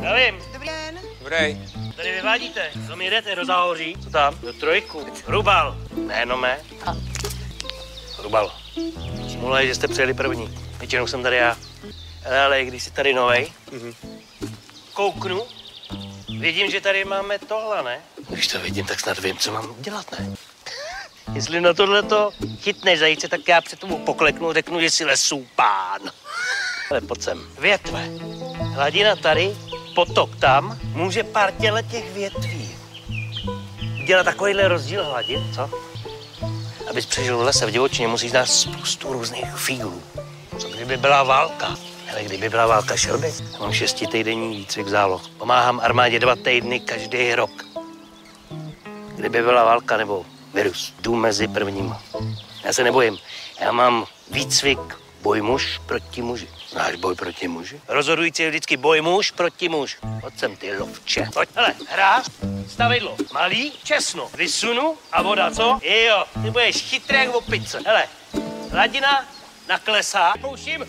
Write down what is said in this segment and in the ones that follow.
Já vím. Dobrý den. Dobrý. Tady vyvádíte. Co mi jdete do záhoří? Co tam? Do trojku. Rubal. Ne, no mé. Rubal. Smůla je, že jste přijeli první. Většinou jsem tady já. Ale když jsi tady novej, kouknu, vidím, že tady máme tohle, ne? Když to vidím, tak snad vím, co mám dělat, ne? Jestli na tohleto chytneš zajíce, tak já před tebou pokleknu, řeknu, že jsi lesů pán. Ale pojď sem. Větve. Hladina tady, potok tam, může pár těch větví udělat takovýhle rozdíl hladin, co? Abys přežil v lese v divočině, musíš dát spoustu různých fíglů. Co kdyby byla válka? Ale kdyby byla válka, šel by? Já mám 6týdenní výcvik záloh. Pomáhám armádě 2 týdny každý rok. Kdyby byla válka nebo virus, jdu mezi prvníma. Já se nebojím. Já mám výcvik boj muž proti muži. Znáš boj proti muži? Rozhodující je vždycky boj muž proti muž. Pojď sem, ty lovče. Pojď, hele, hra, stavidlo. Malý, česno. Vysunu a voda, co? Jo, ty budeš chytrý jak opice. Hele, hladina naklesá. Pouštím.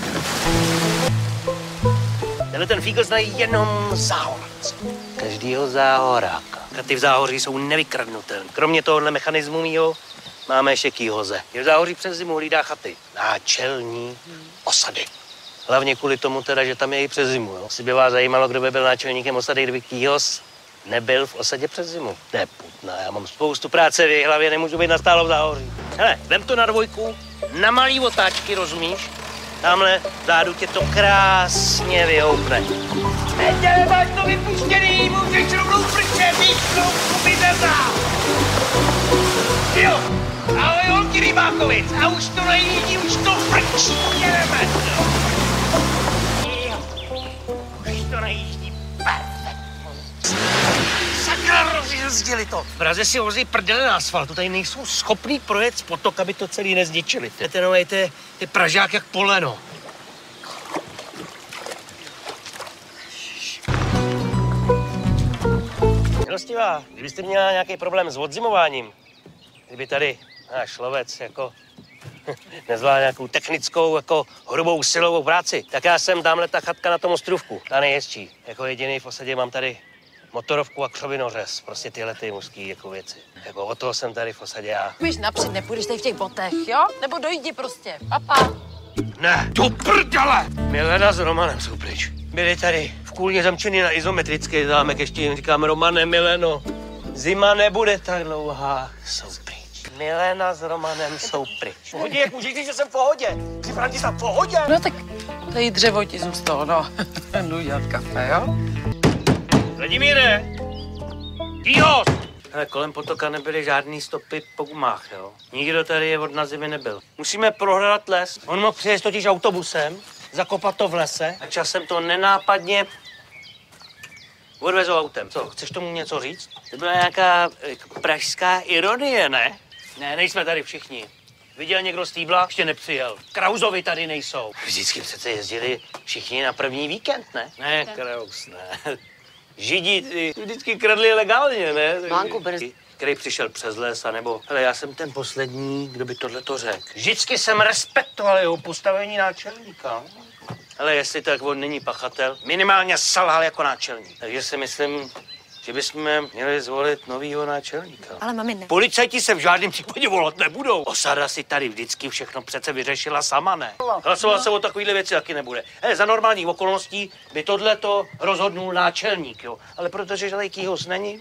Tenhle ten fígl znají jenom záhorci. Každýho záhoráka. Ty v záhoří jsou nevykradnutelné. Kromě tohohle mechanismu mýho máme ještě kýhoze. Je v záhoří přes zimu hlídá chaty. Náčelní osady. Hlavně kvůli tomu teda, že tam je i přes zimu. Jo? Si by vás zajímalo, kdo by byl náčelníkem osady, kdyby kýhoz nebyl v osadě přes zimu. Ne, putna, já mám spoustu práce v její hlavě, nemůžu být nastálo v záhoří. Hele, vem to na 2, na malý otáčky, rozumíš? Tamhle zádu tě to krásně vyhoupne. Neděle, máš to vypuštěný, můžeš rovnou prčet, výškou, kuby nezá. Jo, ahoj holky Rybákovic, a už to nejídí, už to frčí, jedeme. Jo, už to nejídí, perfektně. Sakra, rozjezdili to. V Praze si vozí prdele na asfaltu, tady nejsou schopný projet z potok, aby to celý nezničili. Ty Pražák jak poleno. Milostivá, kdybyste měla nějaký problém s odzimováním, kdyby tady náš lovec jako nezvládl nějakou technickou, jako hrubou silovou práci, tak já jsem tamhle ta chatka na tom ostrůvku, ta nejhezčí. Jako jediný v osadě mám tady motorovku a křovinořez, prostě tyhle ty mužský jako věci. Jako od toho jsem tady v osadě já. Půjdeš napřed, nepůjdeš tady v těch botech, jo? Nebo dojdi prostě, papa. Ne, do prdele! Milena s Romanem jsou pryč. Byli tady v Kůlně zamčený na izometrický zámek, ještě jim říkám, Romane, Mileno, zima nebude tak dlouhá, jsou pryč. Milena s Romanem jsou pryč. V pohodě, jak můžeš říct, že jsem v pohodě? Připravám ti v pohodě? No tak tady dřevo ti zůstalo, no. Jdu dělat kafe, jo? Vladimíre! Kýhos! Ale kolem potoka nebyly žádný stopy po gumách, jo? Nikdo tady je od na zimy nebyl. Musíme prohledat les. On mohl přijet totiž autobusem, zakopat to v lese a časem to nenápadně odvezou autem. Co, chceš tomu něco říct? To byla nějaká pražská ironie, ne? Ne, nejsme tady všichni. Viděl někdo Stýbla? Ještě nepřijel. Krauzovi tady nejsou. Vždycky přece jezdili všichni na první víkend, ne? Ne, Kraus, ne. Židi ty vždycky kradli legálně, ne? Mánku, který přišel přes les, anebo... Hele, já jsem ten poslední, kdo by tohleto řekl. Vždycky jsem respektoval jeho postavení náčelníka. Ale jestli tak on není pachatel, minimálně selhal jako náčelník. Takže si myslím, že bychom měli zvolit novýho náčelníka. Ale mami, ne. Policajti se v žádném případě volat nebudou. Osada si tady vždycky všechno přece vyřešila sama, ne? Hlasovat se o takovýhle věci taky nebude. Za normálních okolností by tohleto rozhodnul náčelník, jo. Ale protože tady kýhos není,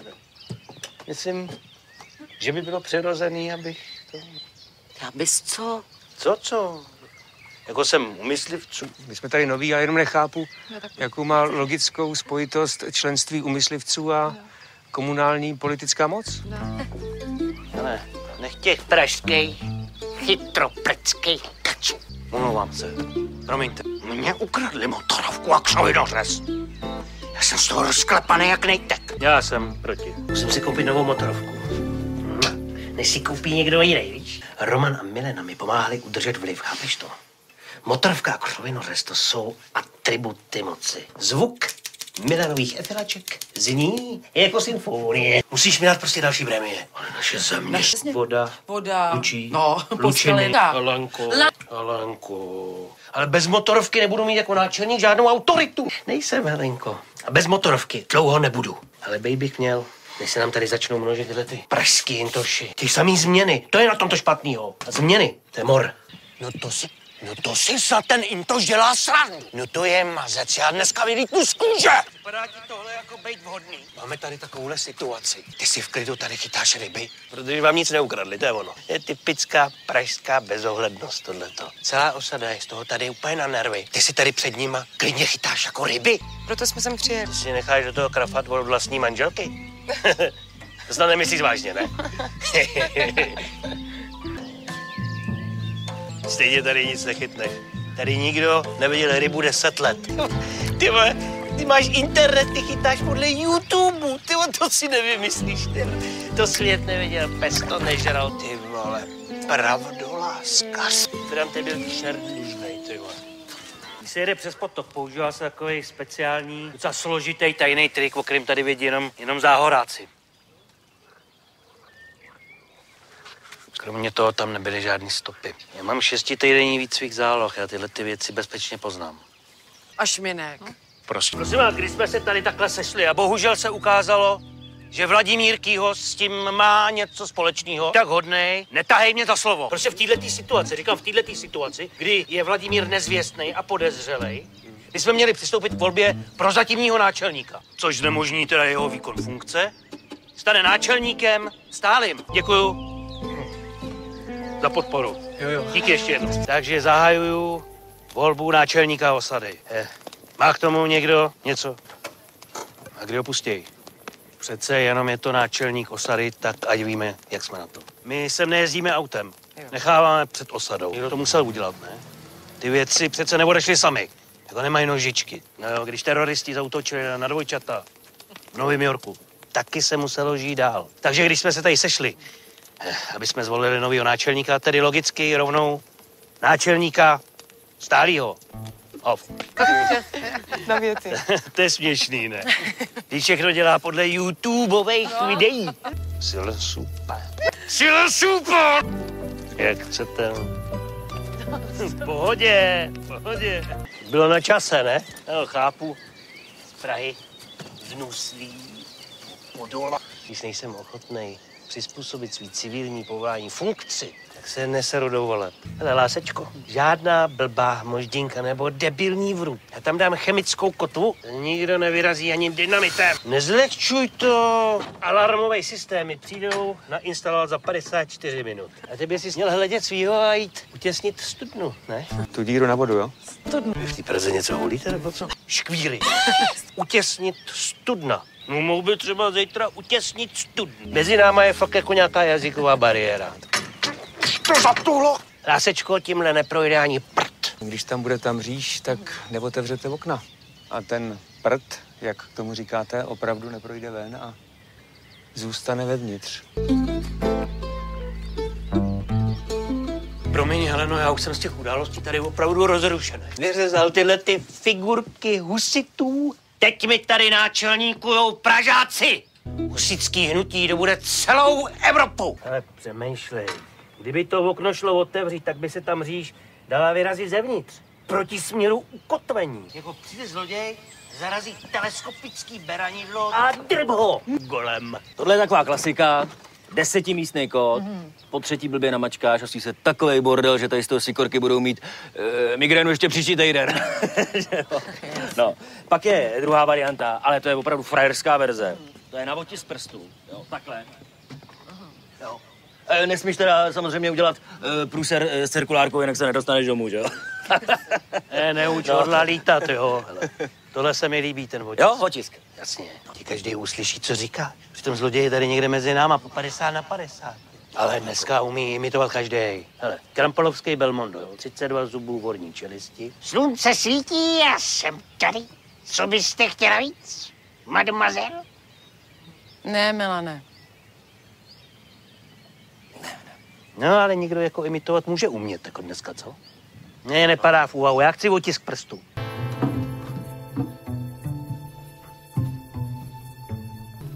myslím, že by bylo přirozený, abych to... Abys co? Co? Jako jsem u myslivců. My jsme tady noví, já jenom nechápu, jakou má logickou spojitost členství u myslivců a komunální politická moc. Ale nech těch pražských chytropreckých kačů. Omlouvám se. Promiňte. Mě ukradli motorovku a křovinořez. Já jsem z toho rozklepaný jak nejtek. Já jsem proti. Musím si koupit novou motorovku. Než si koupí někdo jiný, víš? Roman a Milena mi pomáhali udržet vliv, chápeš to? Motorovka a křovinořez, to jsou atributy moci. Zvuk Milanových efilaček zní jako symfonie. Musíš mi dát prostě další prémie. Ale naše země. Voda. Voda. Lučí. No, Lučiny. Alanko. Alanko. Ale bez motorovky nebudu mít jako náčelník žádnou autoritu. Nejsem, Helenko. A bez motorovky dlouho nebudu. Ale bej bych měl, než se nám tady začnou množit tyhle ty pražský intoši. Ty samý změny, to je na tomto špatnýho. A změny, to je mor. No to si za ten intoš dělá srandu. No to je mazec, já dneska vylítnu z kůže. Vypadá ti tohle jako bejt vhodný? Máme tady takovouhle situaci. Ty si v klidu tady chytáš ryby. Protože vám nic neukradli, to je ono. Je typická pražská bezohlednost tohleto. Celá osada je z toho tady úplně na nervy. Ty si tady před nima klidně chytáš jako ryby. Proto jsme sem přijeli. Ty si necháš do toho krafat od vlastní manželky? To snad nemyslíš vážně, ne? Stejně tady nic nechytneš. Tady nikdo neviděl rybu 10 let. Ty vole, ty máš internet, ty chytáš podle YouTube. Ty vole, to si nevymyslíš, ty. To svět neviděl, pes to nežral, ty vole. Pravdoláskař. Kterám ty byl čert dlužnej, ty vole. Když se jede přes potok, používá se takový speciální, docela složitý tajný trik, o kterém tady vědí jenom záhoráci. Kromě toho tam nebyly žádný stopy. Já mám 6týdenní výcvik záloh, já tyhle ty věci bezpečně poznám. A šminek. Prostě. Prosím vás, když jsme se tady takhle sešli a bohužel se ukázalo, že Vladimír Kýhos s tím má něco společného, tak hodnej, netahej mě za slovo. Prostě v této situaci, říkám v této situaci, kdy je Vladimír nezvěstný a podezřelej, my jsme měli přistoupit k volbě prozatímního náčelníka, což znemožní teda jeho výkon funkce, stane náčelníkem stálým. Děkuju za podporu. Jo. Díky ještě jednou. Takže zahajuju volbu náčelníka osady. Má k tomu někdo něco? A kdy ho pustějí? Přece jenom je to náčelník osady, tak ať víme, jak jsme na to. My sem nejezdíme autem. Necháváme před osadou. Někdo to musel udělat, ne? Ty věci přece neodešly sami. Jako nemají nožičky. No jo, když teroristi zaútočili na dvojčata v Novém Yorku, taky se muselo žít dál. Takže když jsme se tady sešli, aby jsme zvolili nového náčelníka, tedy logicky rovnou náčelníka stálýho. Na věci. To je směšný, ne? Když všechno dělá podle YouTubeových videí. Sile super. Sile super! Jak chcete? V pohodě. Bylo na čase, ne? No, chápu. Z Prahy, z Nuslí, Podola. Když nejsem ochotnej přizpůsobit svý civilní povolání funkci, tak se neseru do voleb. Hele, lásečko, žádná blbá moždinka nebo debilní vrut. Já tam dám chemickou kotvu, nikdo nevyrazí ani dynamitem. Nezlehčuj to. Alarmové systémy přijdou nainstalovat za 54 minut. A ty bys si měl hledět svýho a jít utěsnit studnu, ne? Tu díru na vodu, jo? Vy v té Praze něco hulíte, nebo co? Škvíry. Utěsnit studna. No, mohl by třeba zítra utěsnit studnu. Mezi náma je fakt jako nějaká jazyková bariéra. To za tuhle. Lásečko, tímhle neprojde ani prd. Když tam bude ta mříž, tak neotevřete okna. A ten prd, jak k tomu říkáte, opravdu neprojde ven a zůstane vevnitř. Promiň, Heleno, já už jsem z těch událostí tady opravdu rozrušený. Vyřezal tyhle ty figurky husitů. Teď mi tady náčelníkujou Pražáci. Husický hnutí dobude celou Evropu. Ale přemýšlej. Kdyby to okno šlo otevřít, tak by se tam mříž dala vyrazit zevnitř. Proti směru ukotvení. Jako přijde zloděj, zarazí teleskopický beranidlo a drb ho golem. Tohle je taková klasika. 10místný kód, po třetí blbě namačkáš a si takovej bordel, že tady z toho sikorky budou mít migrénu ještě příští týden. No, pak je druhá varianta, ale to je opravdu frajerská verze. To je na otisk prstů, jo, takhle. Jo. Nesmíš teda samozřejmě udělat průser s cirkulárkou, jinak se nedostaneš domů, že jo? Neuč hodla lítat, jo. Hele. Tohle se mi líbí, ten otisk. Jo, otisk. Jasně, ti každý uslyší, co říká. Přitom zloděj je tady někde mezi náma po 50/50. Ale dneska umí imitovat každý. Hele, Krampolovský Belmondo, jo, 32 zubů v horní čelisti. Slunce svítí, já jsem tady. Co byste chtěla víc, mademoiselle? Ne, Milane. No, ale někdo jako imitovat může umět, jako dneska, co? Ne, nepadá v úvahu, já chci otisk prstů.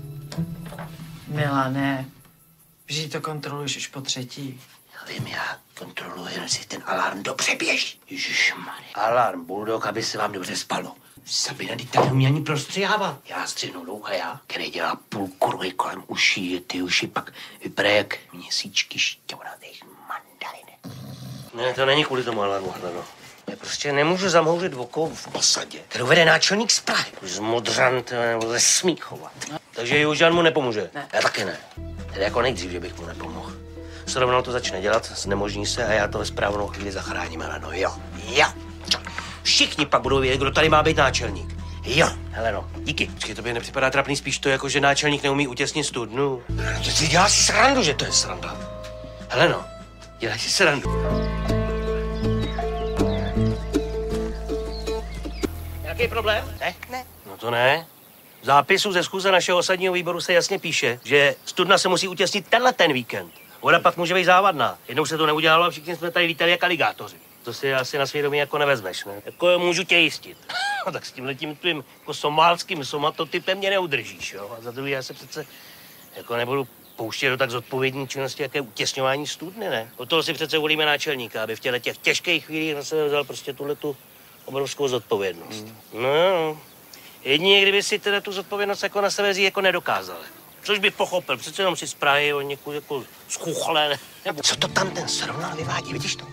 Milane, vždyť to kontroluješ už po třetí. Já vím jak. Kontroluji, jestli ten alarm dobře běží. Ježišmarja. Alarm, bulldog, aby se vám dobře spalo. Sabina, teď tady umí ani prostřihávat. Já střihnu loucha, já, který dělá půl kurvy kolem uší, ty uši pak vypadá jak měsíčky šťavnatých mandalin. Ne, to není kvůli tomu alarmu, no. Já prostě nemůžu zamhouřit oko v osadě, kterou vede náčelník z Prahy. Z Modřan nebo ze Smíchova. Takže Jožan mu nepomůže. Ne. Já taky ne. Tedy jako nejdřív, že bych mu nepomohl. Srovnal to začne dělat, znemožní se a já to ve správnou chvíli zachráním, Heleno, jo. Jo. Všichni pak budou vědět, kdo tady má být náčelník. Jo, Heleno, díky. Počkej, tobě nepřipadá trapný spíš to, jako že náčelník neumí utěsnit studnu? No, to si děláš srandu, že to je sranda. Heleno, dělej si srandu. Jaký problém? Ne? Ne. No to ne. V zápisu ze schůze našeho osadního výboru se jasně píše, že studna se musí utěsnit ten víkend. Voda pak může být závadná. Jednou se to neudělalo a všichni jsme tady lítali jak aligátoři. To si asi na svědomí jako nevezmeš, ne? Jako můžu tě jistit. Tak s tímhletím tvým jako somálským somatotypem mě neudržíš, jo? A za druhé já se přece jako nebudu pouštět do tak zodpovědní činnosti, jaké utěsňování studny, ne? Od toho si přece volíme náčelníka, aby v těch těžkých chvílích na sebe vzal prostě tuhletu obrovskou zodpovědnost. No, jedině, kdyby si teda tu zodpovědnost jako na sebe vzít jako nedokázali. Což bych pochopil, přece jenom si z Prahy o někud jako schuchle. Co to tam ten srovnal vyvádí, vidíš to?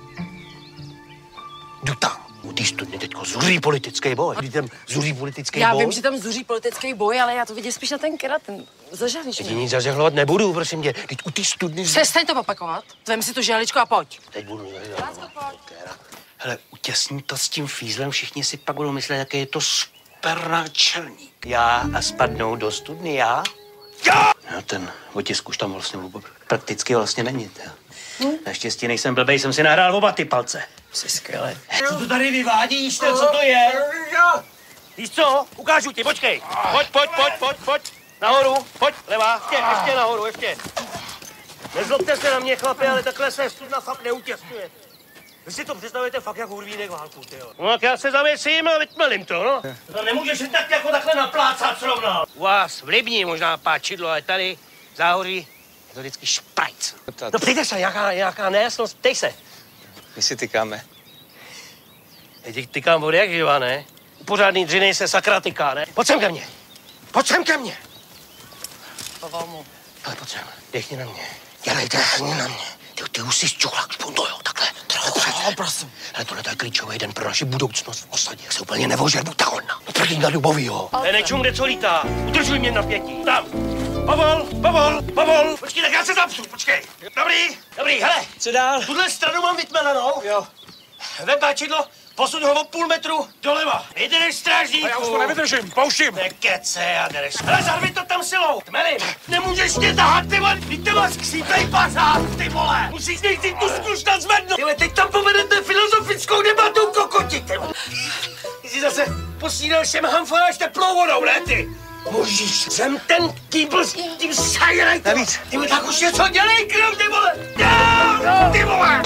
Jdu tam. U té studny teďko zuří politický boj. Vidíš tam zuří politický boj? Já vím, že tam zuří politický boj, ale já to vidím spíš na ten keratin. Zažehliš Teď mě. nic zažehlovat nebudu, prosím tě. Teď u té studny... Přestaň to opakovat. Vem si to žehličko a pojď. Teď budu zažehlovat. Hele, utěsní to s tím fízlem, všichni si pak budou myslet, jaký je to super náčelník. Já a spadnou do studny, já? Já! No, ten otisk už tam vlastně prakticky vlastně není. Naštěstí nejsem blbej, jsem si nahrál oba ty palce. Jsi skvělý. Co to tady vyvádíš, co to je? Víš co? Ukážu ti, počkej. Pojď. Nahoru, pojď, levá, ještě nahoru, ještě. Nezlobte se na mě, chlapi, ale takhle se studna fakt neutěsňuje. Vy si to představujete fakt jak hurvínek válku, tyjo. No tak já se zavěsím a vytmelím to, no. To nemůžeš jen tak jako takhle naplácat srovnal. U vás v Libni možná páčidlo, ale tady v Záhoří je to vždycky šprajc. No ptejte se, jaká nejasnost, ptej se. My si tykáme. Já ti tykám vody jak živá, ne? U pořádný dřiny se sakra tyká, ne? Pojď sem ke mně. Povol mu. Ale pojď sem, dechni na mě. Dechni na mě. Ty už jsi čuchlák, špunto, jo, takhle. Prosím. Ale tohle je klíčový den pro naši budoucnost v osadě. Jak se úplně nevožer, buď ta hodna. No prý na Lubovýho. Nečum, kde co lítá. Udržuj mě napětí. Tam. Povol. Počkej, tak já se zapsu, počkej. Dobrý, hele. Co dál? Tuhle stranu mám vytmelenou. Jo. Vem páčidlo, posuň ho o půl metru doleva. Vydrž strážníku. Já už to nevydržím, pouštím. Nekece a jdeš. Hele, zarvi to tam silou. Tmelím. Nemůžeš mě tahat, ty vole. Víte vás ksípej pařád, ty vole. Musíš nejdřív tu zkuš zvednout. Ty vole, teď tam povedete filozofickou debatu, kokoti, ty vole. Ty jsi zase posílal všem hamfáš teplou vodou, ne ty? Můžeš, jsem ten kýbl s tím sajraj. Navíc. Ty vole, tak už něco dělej, krv, ty vole. Ty vole.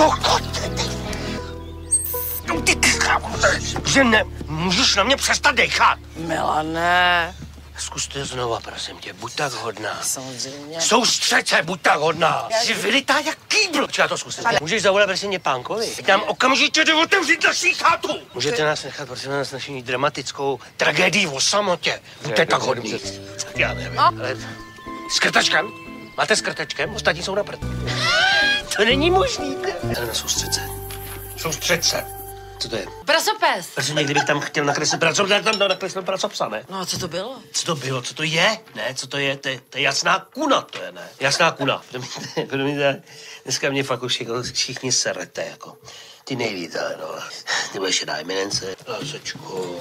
Že ne, můžeš na mě přestat dechat. Milane. Zkus to znova, prosím tě, buď tak hodná. Samozřejmě. Soustřeď se, buď tak hodná. Jsi vylitá jak kýbl. Já to zkusím. Můžeš zavolat, prosím mě, pánkovi. Tam okamžitě jde otevřít naší chatu. Můžete nás nechat, prosím nás, naší dramatickou tragédii o samotě. Buďte tak hodný. Já nevím, ale s krtačkem? Máte s krtačkem? Ostatní jsou na prd. To není možný. Helena, soustřeď se. Co to je? Prasopes. Protože někdy bych tam chtěl nakreslit pracopsa, ne? No a co to bylo? Co to bylo? Co to je? Ne, co to je? To je jasná kuna, to je, ne? Jasná kuna. Promiňte, dneska mě fakt už jako všichni serete, jako. Ty nejvíc, ale no. Ty budeš šedá eminence. Lásečko.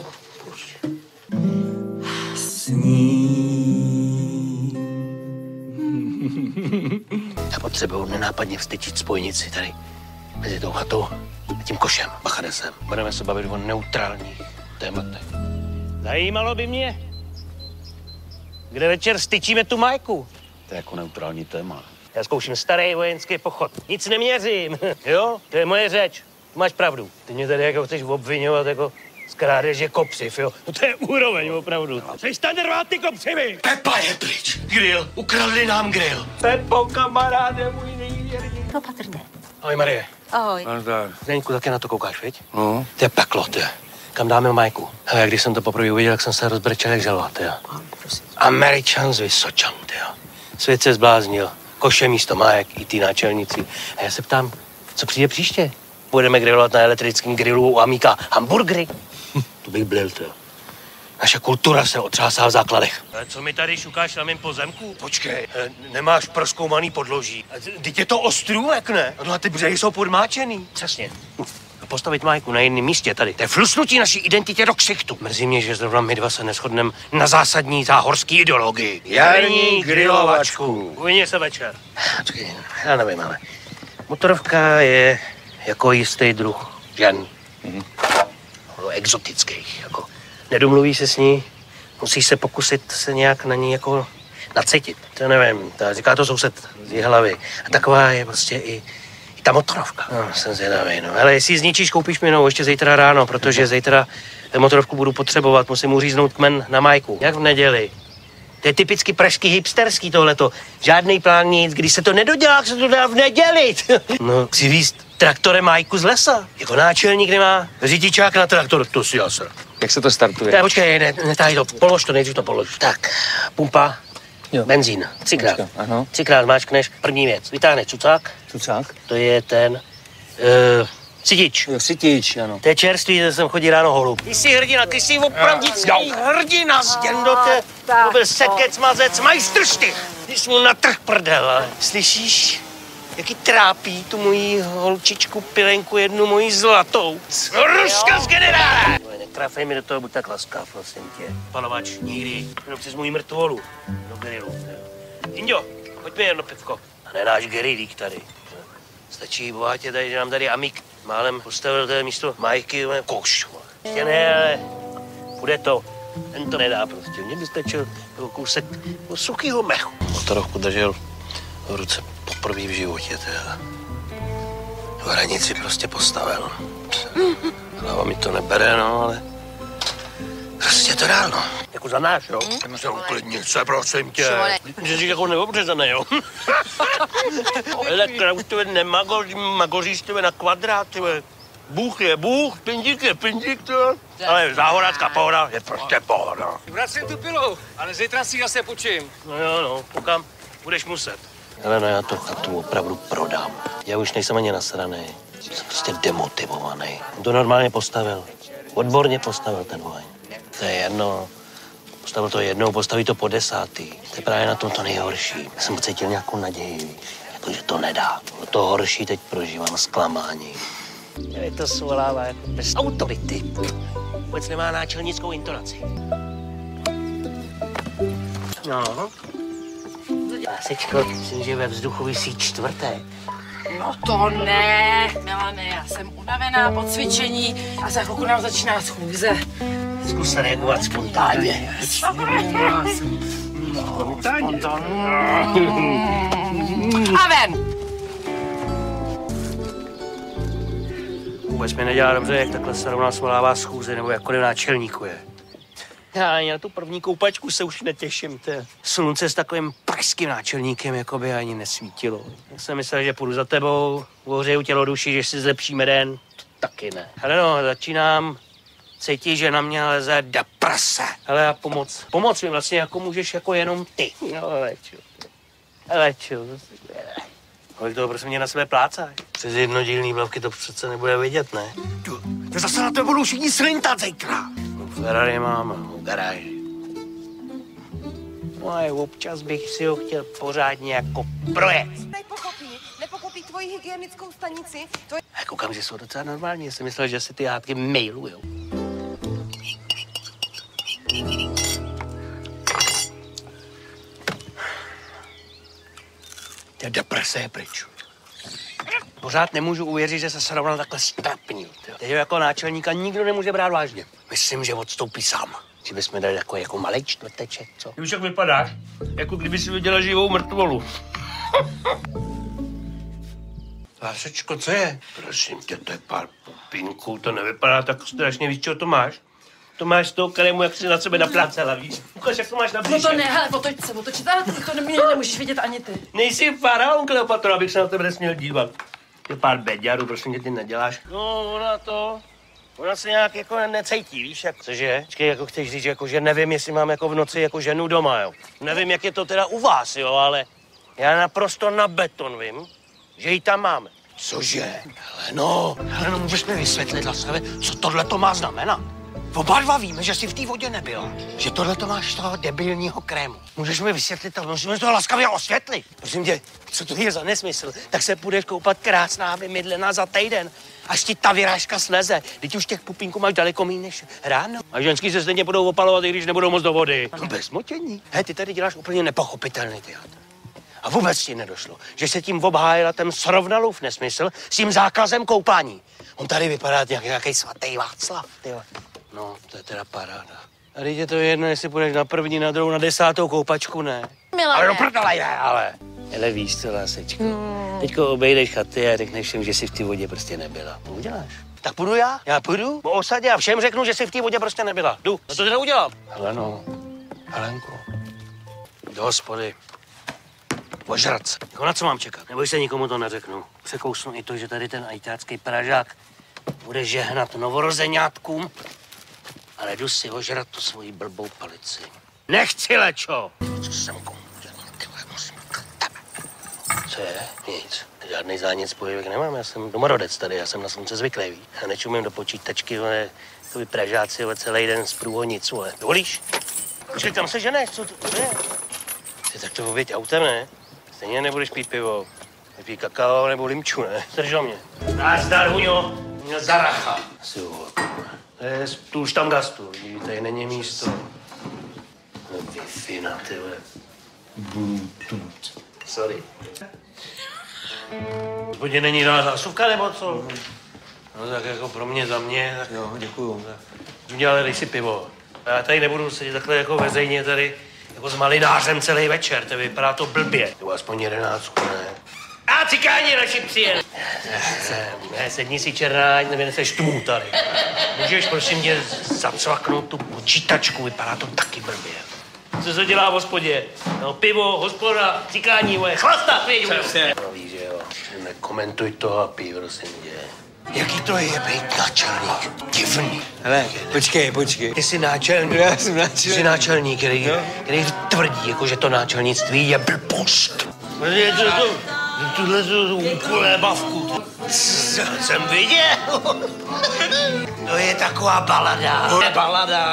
Já potřebuju nenápadně vstyčit spojnici tady mezi tou chatou a tím košem, Bacharesem. Budeme se bavit o neutrálních tématech. Zajímalo by mě, kde večer styčíme tu Majku. To je jako neutrální téma. Já zkouším starý vojenský pochod. Nic neměřím, jo? To je moje řeč. Máš pravdu. Ty mě tady jako chceš obviňovat jako z krádeže kopřiv, jo? No to je úroveň, opravdu. Přestaň rvát ty kopřivy! Pepa je pryč. Grill. Ukradli nám grill. Pepo, kamaráde můj nejvěrnější. Opatrně. Ahoj, Marie. Ahoj. Zdeňku, taky na to koukáš, viď? No. To je peklo, ty. Kam dáme Majku? Hele, když jsem to poprvé uviděl, tak jsem se rozbrečel jak želva, ty. Američan z Vysočan, ty. Svět se zbláznil. Koše místo Majek, i ty náčelníci. A já se ptám, co přijde příště? Budeme grilovat na elektrickém grilu u Amíka hamburgery? To bych byl, ty. Naše kultura se otřásá v základech. Ale co mi tady šukáš na mém pozemku? Počkej, nemáš prozkoumaný podloží. Teď je to ostrůvek, ne? No a ty břehy jsou podmáčený. Přesně. Postavit Majku na jiném místě tady. To je flusnutí naší identitě do ksichtu. Mrzí mě, že zrovna my dva se neshodneme na zásadní záhorský ideologii. Jarní grilovačku. Uvidíme se večer. Počkej, já nevím, ale motorovka je jako jistý druh žen. Exotických, jako. Nedomluví se s ní, musíš se pokusit se nějak na ní jako nacítit. To nevím, říká to soused z Jihlavy. A taková je prostě i ta motorovka. No, jsem zvědavý, no. Ale jestli zničíš, koupíš mi novou ještě zítra ráno, protože zítra motorovku budu potřebovat, musím uříznout kmen na Majku. Jak v neděli. To je typicky pražský hipsterský tohleto. Žádný plán nic, když se to nedodělá, se to dá v neděli. No, chci víct traktorem Majku z lesa. Jako náčelník nemá řidičák na traktor, to si já se. Jak se to startuje? Tak počkej, netáhej to, polož to, nejdřív to polož. Tak, pumpa, jo. Benzín, třikrát. Ano. Třikrát máčkneš, první věc, vytáhneš cucák. Cucák? To je ten, sytič. Jo, sytič, ano. To je čerstvý, že jsem chodí ráno holub. Ty jsi hrdina, ty jsi opravdický hrdina, zděndote. To byl sekec, mazec, majstrštych. Ty jsi mu natrh prdel, ale slyšíš? Jaký trápí tu moji holčičku Pilenku, jednu moji zlatou. Rozkaz generále! Netrafej mi do toho, buď tak laskav, prosím tě. Panovač, nikdy. Jenom přes moji mrtvolu. Do grilu. Inďo, pojď mi jedno pivko. A nenáš gerilík tady. Stačí bohatě tady, že nám tady Amík málem postavil tady místo Majky, koš. Ještě ne, ale bude to. Ten to nedá prostě. Mně by stačil kousek suchýho mechu. Motorovku držel v ruce poprvé v životě, teda. Tu hranici prostě postavil. Hlava mi to nebere, no, ale prostě to dál, no. Jako za náš, jo? Uklidni se, prosím tě. Že jsi jako neobřezaný, jo? Elektra, už to nemagoříš tebe na kvadrát, tebe. Bůh je bůh, pindík je pindík, to. Ale záhorácká pohoda je prostě pohoda. Vracím tu pilu, ale zítra si zase počím. No jo, no, pokam budeš muset. Ale no, já to chatu opravdu prodám. Já už nejsem ani nasranej. Jsem prostě demotivovaný. On to normálně postavil. Odborně postavil ten voň. To je jedno. Postavil to jednou, postaví to po 10. To je právě na tom to nejhorší. Já jsem cítil nějakou naději, víš. Jako, že to nedá. To horší teď prožívám zklamání. Je to svolává jako bez autority. Vůbec nemá náčelnickou intonaci. No. Lásečko, myslím, že ve vzduchu visí čtvrtek. No to ne, Milane, já jsem unavená po cvičení a za chvilku nám začíná schůze. Zkus se reagovat spontánně. Spontánně. A ven! Vůbec mi nedělá dobře, jak takhle se rovná svolává schůze, nebo jakkoliv náčelníku je. Já ani na tu první koupačku se už netěším, te. Slunce s takovým pražským náčelníkem jako by ani nesvítilo. Já jsem myslel, že půjdu za tebou, ohřeju tělo duši, že si zlepšíme den. Taky ne. Ale no, začínám cítit, že na mě leze deprese. Ale a pomoc mi vlastně jako můžeš jako jenom ty. No, Lečo. Kolik toho prosím mě na sebe plácáš? Přes jednodílný blavky to přece nebude vidět, ne? To zase na to budou všichni slintat zítra. Ferrari mám v garáži. No a občas bych si ho chtěl pořádně jako projet. Nepochopí tvoji hygienickou stanici. A koukám, že jsou docela normální. Já jsem myslel, že si ty hádky mailujou. Ta deprese je pryč. Pořád nemůžu uvěřit, že se srovnal takhle strapnil. Teď jako náčelníka nikdo nemůže brát vážně. Myslím, že odstoupí sám. Že bychom dali jako malej čtvrteček, co? Ty už jak vypadáš, jako kdyby si viděla živou mrtvolu. Lásečko, co je? Prosím tě, to je pár pupínků, to nevypadá tak strašně, víš, čeho to máš? To máš z toho karému, jak si na sebe naplácela, víš? Ukaž, jak to máš na bříše. No to ne, hele, otoč se, to nemůžeš vidět ani ty. Nejsi faraon, Kleopatra, abych se na tebe nesměl dívat. Ty pár beďarů, prosím tě, ty neděláš. No, ona se nějak jako necítí, víš, jak. Cože? Počkej, jako chceš říct, jako, že nevím, jestli mám jako v noci jako ženu doma, jo. Nevím, jak je to teda u vás, jo, ale já naprosto na beton vím, že ji tam máme. Cože? Heleno, můžeš mi vysvětlit, Laslave, co tohle to má znamenat? Oba dva víme, že jsi v té vodě nebyla. Že tohle to máš z toho debilního krému. Můžeš mi vysvětlit to, můžeš mi to laskavě osvětlit. Prosím tě, co to je za nesmysl? Tak se půjdeš koupat krásná, vymydlená za týden. Až ti ta vyrážka sleze. Teď už těch pupínků máš daleko méně než ráno. A ženský se stejně budou opalovat, i když nebudou moc do vody. No bez motění. Hej, ty tady děláš úplně nepochopitelný teatr. A vůbec ti nedošlo, že se tím obhájila ten srovnalův nesmysl s tím zákazem koupání. On tady vypadá nějaký svatý Václav, tyhle. No, to je teda paráda. A teď je to jedno, jestli půjdeš na první, na druhou, na 10. koupačku, ne? Milane. Ale no prdele, ne, ale. Hele, víš co, Lásečko, teďko obejdeš chaty a řekneš všem, že jsi v té vodě prostě nebyla. To uděláš. Tak půjdu já? Já půjdu po osadě a všem řeknu, že jsi v té vodě prostě nebyla. Jdu. No to teda udělám. Heleno, Helenko, do hospody. Ožrat se. Jako na co mám čekat? Neboj se, nikomu to neřeknu. Překousnu i to, že tady ten ajťácký pražák bude žehnat novorozeňátkům, ale jdu si ožrat tu svoji blbou palici. Nechci, lečo! Co jsem komu? Co je? Nic. Žádný zánět spojivek nemám, já jsem domorodec tady, já jsem na slunce zvyklý, víš. Já nečumím do počítačky, ale takový pražáci celý den z průvodnic, ale dovolíš? Počkej, tam se ženeš, co to je? Ty tak to oběť autem, ne? Stejně nebudeš pít pivo. Vypij kakao nebo limču, ne? Zdržel mě. Nazdar, Huňo. Měl zaracha. Asi jo. To je stůl štamgastu. Tady není místo. Wi-Fi na tyhle. Bluetooth. Sorry. Spodě není dá zásuvka, nebo co? No tak jako pro mě, za mě, tak Jo, děkuju. Udělali, dej si pivo. Já tady nebudu sedět takhle jako veřejně tady, jako s malinářem celý večer, to vypadá to blbě. Nebo aspoň 11, ne? A cikáni naši přijeli. Ne, sedni si černá, ať nevyneseš tmu tady. Můžeš prosím tě zacvaknout tu počítačku, vypadá to taky blbě. Co se dělá v hospodě? No, pivo, hospoda, cikání, moje chlastat, pěť. No víš, že jo, nekomentuj to a pij, prosím tě. Jaký to je být náčelník? Divný. Hele, počkej. Ty jsi náčelník. Já jsem náčelník. Ty jsi náčelník, který tvrdí, jako, že to náčelnictví je blbost. Tuhle úplné bavku. Jsem viděl. To je taková balada. Balada.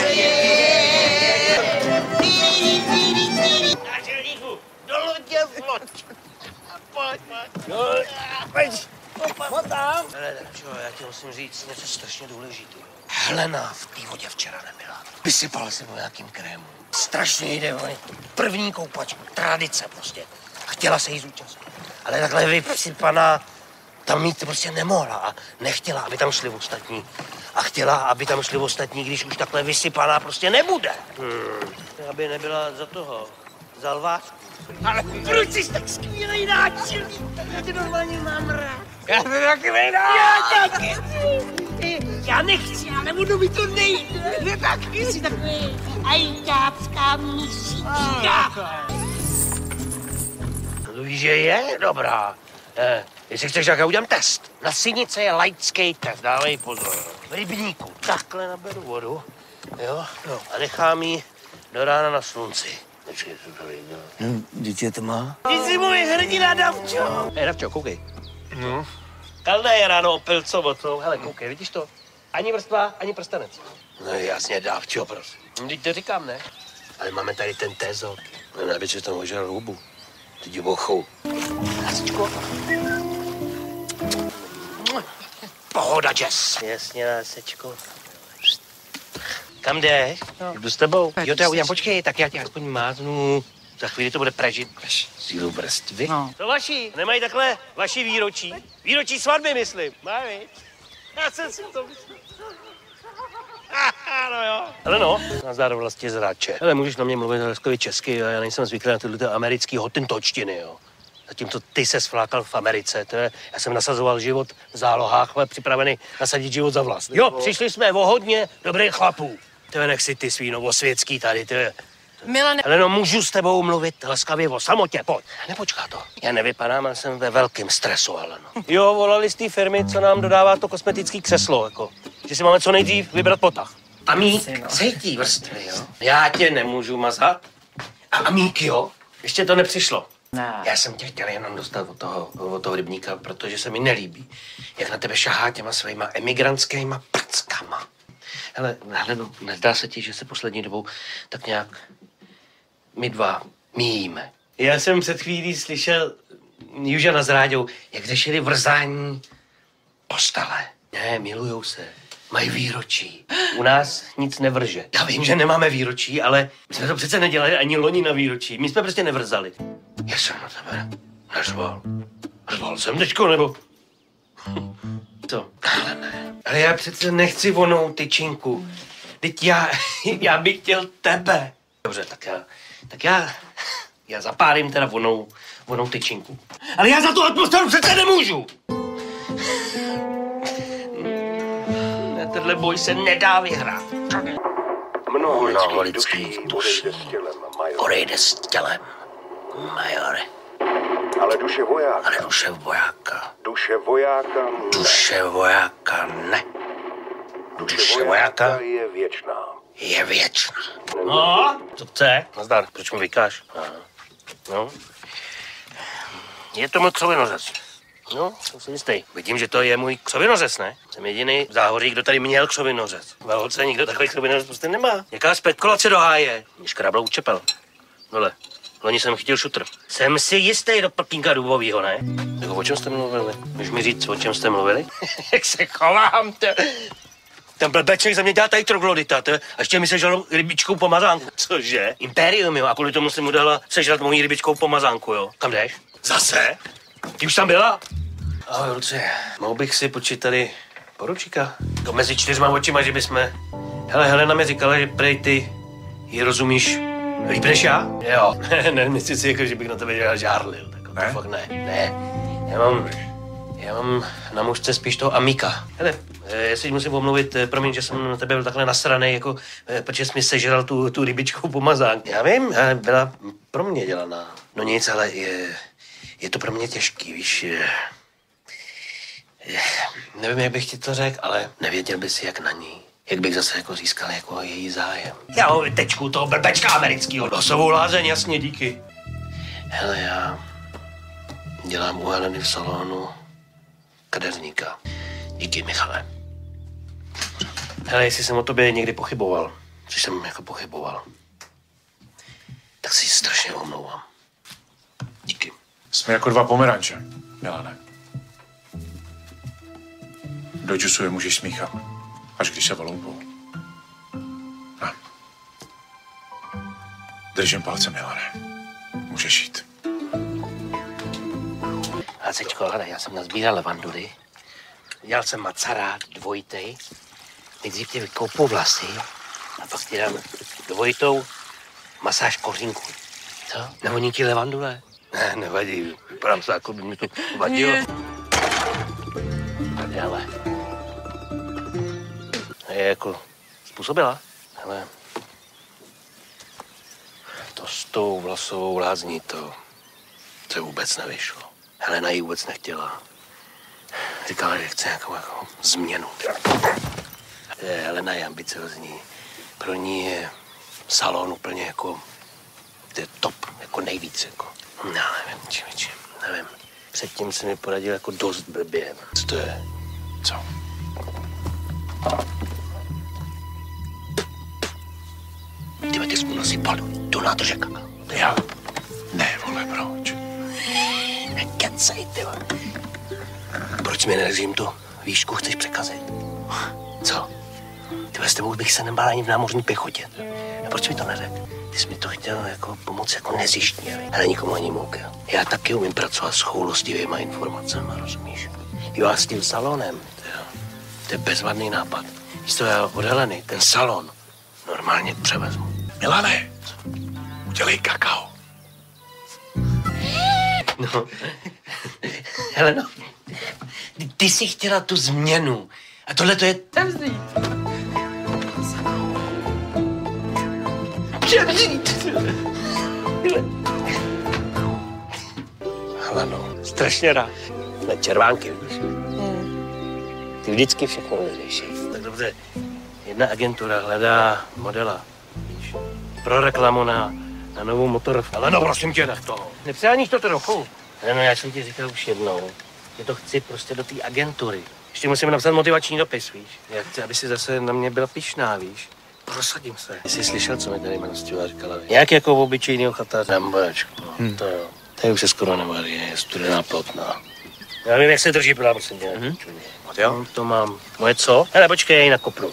Náčelníku, do lodě vloď. Pojď. Hele, čo, já ti musím říct něco strašně důležitého. Helena v té vodě včera nebyla. Vysypala se o nějakým krému. Strašně jde o první koupačku, tradice prostě. Chtěla se jí zúčastnit. Ale takhle vysypaná tam mít prostě nemohla a nechtěla, aby tam šli ostatní. A chtěla, aby tam šli ostatní, když už takhle vysypaná prostě nebude. Aby nebyla za toho, za lvářku. Ale proč jsi tak skvělej náčelník? Já tě normálně mám rád. Já to taky nejde. Já taky. Já nechci, ale budu mi to nejde. Já taky. Jsi takový ajťácká myšička. To víš, že je dobrá. Jestli chceš, tak já udělám test. Na synice je laický test, dávej pozor. V rybníku takhle naberu vodu, jo, a nechám ji do rána na slunci. Počkej, co to viděl. No, dítě to má. Ty jsi můj hrdina, Davčo. Davčo, koukej. No. Kalné je ráno opilcovo, co? Hele, koukej, vidíš to? Ani vrstva, ani prstenec. No jasně, Davčo, prosím. Teď to říkám, ne? Ale máme tady ten tézok. No nebyť, že tam ožral hubu. Ty divochou. Lásečko. Pohoda, Jess. Jasně, lásečko. Kam jdeš? No. Jdu s tebou. Jo, to já udělám, počkej, tak já tě aspoň máznu. Za chvíli to bude pražit. Sílu brstvy. No. To vaši, nemají takhle vaši výročí? Výročí svatby, myslím. Mají, víc? Já jsem si to myslel. No jo. Hele no, nazdar vlastně zráče. Hele, můžeš na mě mluvit hezkově česky, já nejsem zvyklý na tyhle americký hotentočtiny, jo. Zatímco ty se svlákal v Americe, to je, já jsem nasazoval život v zálohách, ale připravený nasadit život za vlast. Jo, přišli jsme o hodně dobrých chlapů. To je nech si ty svíno, osvětský tady, to Milane. Heleno, můžu s tebou mluvit laskavě o samotě, pojď. Nepočká to. Já nevypadám, ale jsem ve velkém stresu, Heleno. Jo, volali z té firmy, co nám dodává to kosmetické křeslo, jako. Že si máme co nejdřív vybrat potah. A Mík cítí vrstvy, jo? Já tě nemůžu mazat. A Mík, jo? Ještě to nepřišlo. Ne. Já jsem tě chtěl jenom dostat od toho rybníka, protože se mi nelíbí, jak na tebe šahá těma svýma emigrantskýma prckama. Hele, no, nezdá se ti, že se poslední dobou tak nějak my dva míjíme. Já jsem před chvílí slyšel Južana s Ráďou, jak řešili vrzání postele. Ne, milujou se, mají výročí. U nás nic nevrže. Já vím, že nemáme výročí, ale my jsme to přece nedělali ani loni na výročí. My jsme prostě nevrzali. Já jsem na tebe neřval. Řval jsem teďko, nebo? Co? Ale ne. Ale já přece nechci vonou tyčinku. Teď já bych chtěl tebe. Dobře, tak já zapálím teda vonou tyčinku. Ale já za tu atmosféru přece nemůžu. Na tenhle boj se nedá vyhrát. Mnoho lidských duš odejde s tělem, majore. Ale duše vojáka. Ale duše vojáka. Duše vojáka. Duše vojáka ne. Duše vojáka je věčná. je věčná. No, co chce? Nazdar, proč mi vykáš? No. Je to můj křovinořez. No, jsem si jistý. Vidím, že to je můj křovinořez, ne? Jsem jediný v Záhoří, kdo tady měl křovinořez. V Velhoce nikdo takový křovinořez prostě nemá. Jaká spetkulace do háje. Mě škráblo učepel. Dole. Loni jsem chytil šutr. Jsem si jistý do pltínka dubovýho, ne? Jako o čem jste mluvili? Můžeš mi říct, o čem jste mluvili? Jak se chovám, ten blbeček za mě dělá tady troglodita, a ještě mi sežral rybičkou pomazánku. Cože? Imperium, jo, a kvůli tomu jsem mu dala sežrat mojí rybičkou pomazánku, jo. Kam jdeš? Zase? Ty už tam byla? Ahoj, Lucie, mohl bych si počít tady poručíka? To mezi 4 očima, že bychom... Hele, Helena mi říkala, že prej ty ji rozumíš líp než já? Jo. Ne, myslím si, jako, že bych na tebe žárlil. Tak ne? To fakt ne. Ne. Já mám na mužce spíš toho Amíka. Hele, já si musím omluvit, promiň, že jsem na tebe byl takhle nasranej, jako, protože jsi mi sežral tu rybičkou pomazánku. Já vím, ale byla pro mě dělaná. No nic, ale je to pro mě těžký, víš. Nevím, jak bych ti to řekl, ale nevěděl bys, jak na ní. Jak bych zase jako získal jako její zájem. Já ho tečku toho blbečka amerického. Dosovou lázeň, jasně, díky. Hele, já dělám u Heleny v salonu kadeřníka. Díky, Michale. Hele, jestli jsem o tobě někdy pochyboval, což jsem jako pochyboval, tak si strašně omlouvám. Díky. Jsme jako 2 pomeranče, Milane. Do džusu je můžeš smíchat, až když se valoupou. Ne. Držím palce, Milane. Můžeš jít. A Cečko, hele, já jsem nazbíral levanduly, dělal jsem macarát dvojitej, nejdřív tě vykoupou vlasy a pak ti dám dvojitou masáž kořínku. Co? Nevoní ti levandule? Ne, nevadí, vypadám se, jako by mi to vadilo. Hele. Je jako způsobila, hele. To s tou vlasovou lázní, to vůbec nevyšlo. Helena ji vůbec nechtěla. Říkala, že chce nějakou jako změnu. Helena je ambiciozní. Pro ní je salon úplně jako... To je top, jako nejvíc, jako. Já nevím, čím. Nevím. Předtím se mi poradil jako dost blbě. Co to je? Co? Tyhle, ty jsi mu nasypal do nádrže kakao. Já? Ne, vole, proč? Nekecej, tyhle. Proč mi neřím tu výšku chceš překazit? Co? Tyhle, s tebou bych se nebál ani v námořní pěchotě. A proč mi to neřekl? Ty jsi mi to chtěl jako pomoct jako nezjištně, ale nikomu ani moukl. Já taky umím pracovat s choulostivýma informacemi, rozumíš? Jo, a s tím salonem, to je bezvadný nápad. Místo já od Heleny, ten salon normálně převezmu. Milane, udělej kakao. No, Heleno, ty jsi chtěla tu změnu. A tohle to je... Tam vzít. převřít. Ano, strašně rád. Na červánky, víš? Ty vždycky všechno vyřešíš. Tak dobře, jedna agentura hledá modela, víš, pro reklamu na novou motorovku. Ale no, prosím tě, tak toho. Nepřáníš to trochu? No, já jsem ti říkal už jednou, že to chci prostě do té agentury. Ještě musím napsat motivační dopis, víš? Já chci, aby si zase na mě byla pyšná, víš? Prosadím se. Jsi slyšel, co mi tady Manastěva říkala? Nějak jako obyčejnýho chatáře. Dambačku, to jo. Tady už se skoro nevarí, je studená plotná. Já vím, jak se drží, prosím tě. Jo, to mám. Moje co? Hele, počkej, nakopnu.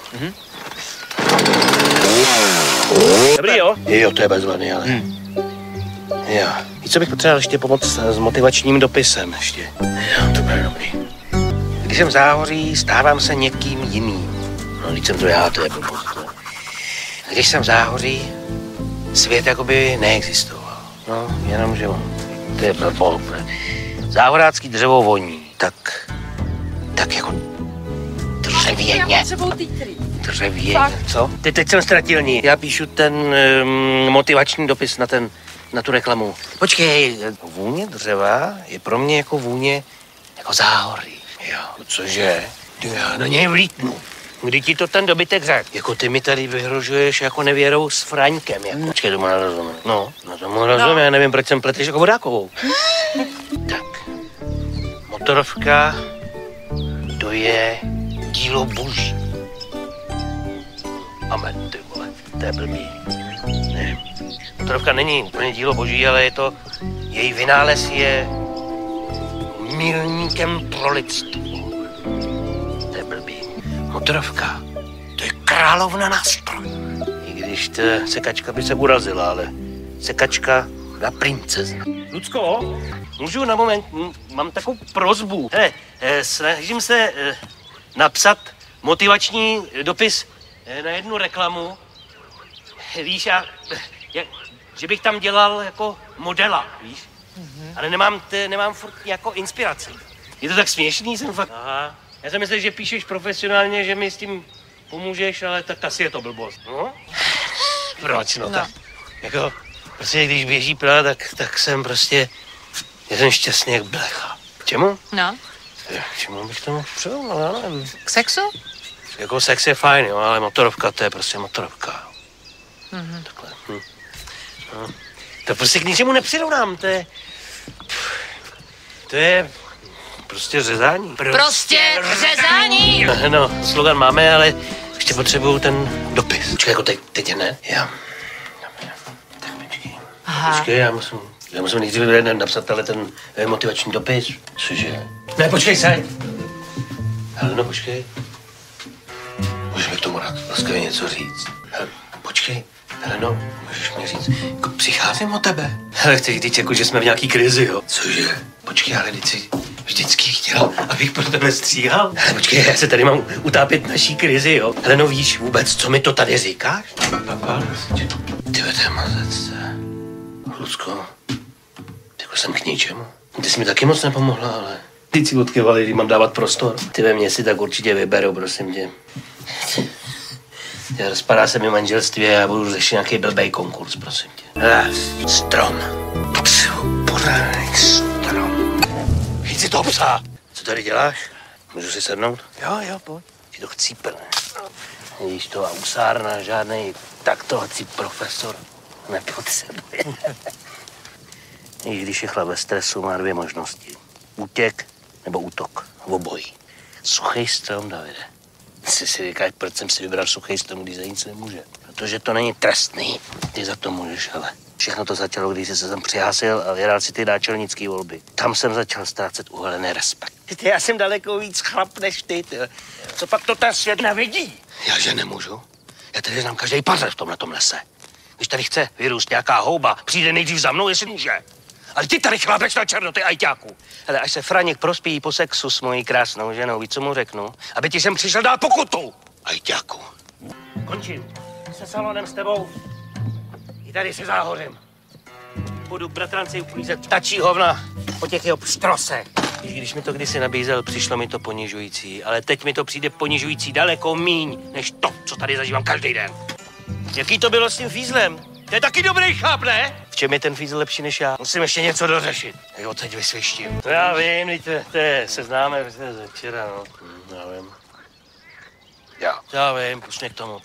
Dobrý, jo? Jo, to je bezvadný, ale... Jo. Víš, co bych potřeboval ještě pomoct s motivačním dopisem ještě? Jo, to bude dobrý. Když jsem v záhoří, stávám se někým jiným. No, když jsem to já, to je blbost. Když jsem v záhoří, svět jakoby neexistoval. No, jenomže on. To je blbost. Záhorácký dřevo voní. Tak jako dřevěně. Dřevěně. Co? Teď jsem ztratil ní. Já píšu ten motivační dopis na tu reklamu. Počkej, vůně dřeva je pro mě jako vůně jako záhoří. Jo, cože? Já na něj vlítnu. Kdy ti to ten dobytek řekl? Jako ty mi tady vyhrožuješ jako nevěrou s Fraňkem. Jako. Počkej, tomu nerozumím. No tomu rozumím, já nevím, proč jsem pleteš jako vodákovou. Tak, motorovka, to je dílo boží. Amen, ty vole, to je blbý. Ne, motorovka není úplně dílo boží, ale je to, její vynález je milníkem pro lidstvo. To je blbý. Motorovka, to je královna nástroj. I když ta sekačka by se urazila, ale sekačka na princezna. Lucko, můžu na moment, mám takovou prosbu. Hele, snažím se napsat motivační dopis na jednu reklamu. Víš, že bych tam dělal jako modela, víš? Ale nemám furt jako inspiraci. Je to tak směšný, jsem fakt... Aha. Já jsem myslel, že píšeš profesionálně, že mi s tím pomůžeš, ale tak asi je to blbost. No? Proč, no tak? Jako, prostě když běží Praha, tak jsem prostě... Já jsem šťastný jak blecha. K čemu? No. K čemu bych tomu přijel, já nevím. K sexu? Jako sex je fajn, jo, ale motorovka, to je prostě motorovka. Takhle. No. To prostě k ničemu nepřirovnám, to je prostě řezání. Prostě řezání! No, slogan máme, ale ještě potřebuju ten dopis. Počkej, jako teď ne? Jo. Tak počkej. Počkej, já musím nejdříve napsat ten motivační dopis. Cože? Ne, počkej, Saj. Ale no, počkej. Můžeš mi k tomu rád laskavě něco říct? Hele, počkej. Heleno, můžeš mi říct, jako přicházím o tebe. Hele, chceš říct, jako, že jsme v nějaký krizi, jo? Cože? Počkej, ale teď jsi vždycky chtěl, abych pro tebe stříhal. Hele, počkej, já se tady mám utápět naší krizi, jo? Heleno, víš vůbec, co mi to tady říkáš? Ty to je mazec. Lucko, jako jsem k ničemu. Ty jsi mi taky moc nepomohla, ale... Ty si odkyvali, když mám dávat prostor. Ty ve mně si tak určitě vyberou, prosím tě. Rozpadá se mi manželství a já budu řešit nějaký blbej konkurs, prosím tě. Strom. Potřebuji pořádný strom. Chyť si toho psa. Co tady děláš? Můžu si sednout? Jo, pojď. Ti to chcípne. Vidíš to, a usárna, žádnej takto profesor nepotřebuje. I když je chlap ve stresu, má dvě možnosti. Útěk nebo útok. Obojí. Suchý strom, Davide. Si říkáš, proč jsem si vybral suchý strom, když za nic nemůže. Protože to není trestný. Ty za to můžeš, ale všechno to začalo, když jsi se tam přihlásil a vyhrál si ty náčelnický volby. Tam jsem začal ztrácet uhalený respekt. Ty, já jsem daleko víc chlap než ty. Co pak to ten svět nevidí? Já že nemůžu. Já tady znám každý pařez v tomhletom lese. Když tady chce vyrůst nějaká houba, přijde nejdřív za mnou, jestli může. Ale ty tady chlápeš na černo, ty ajťáku. Hele, až se Franěk prospí po sexu s mojí krásnou ženou, víš, co mu řeknu? Aby ti sem přišel dát pokutu. Ajťáku. Končím. Se salonem s tebou. I tady se záhořím. Budu bratranci uklízet ptačí hovna po těch jeho pštrosech. Když mi to kdysi nabízel, přišlo mi to ponižující, ale teď mi to přijde ponižující daleko míň, než to, co tady zažívám každý den. Jaký to bylo s tím fízlem? To je taky dobrý chlap, ne? V čem je ten fízl lepší než já? Musím ještě něco dořešit. Tak ho teď vysvěštím. No já vím, se známe ze včera, no. Já vím. Já vím, pust mě k tomu.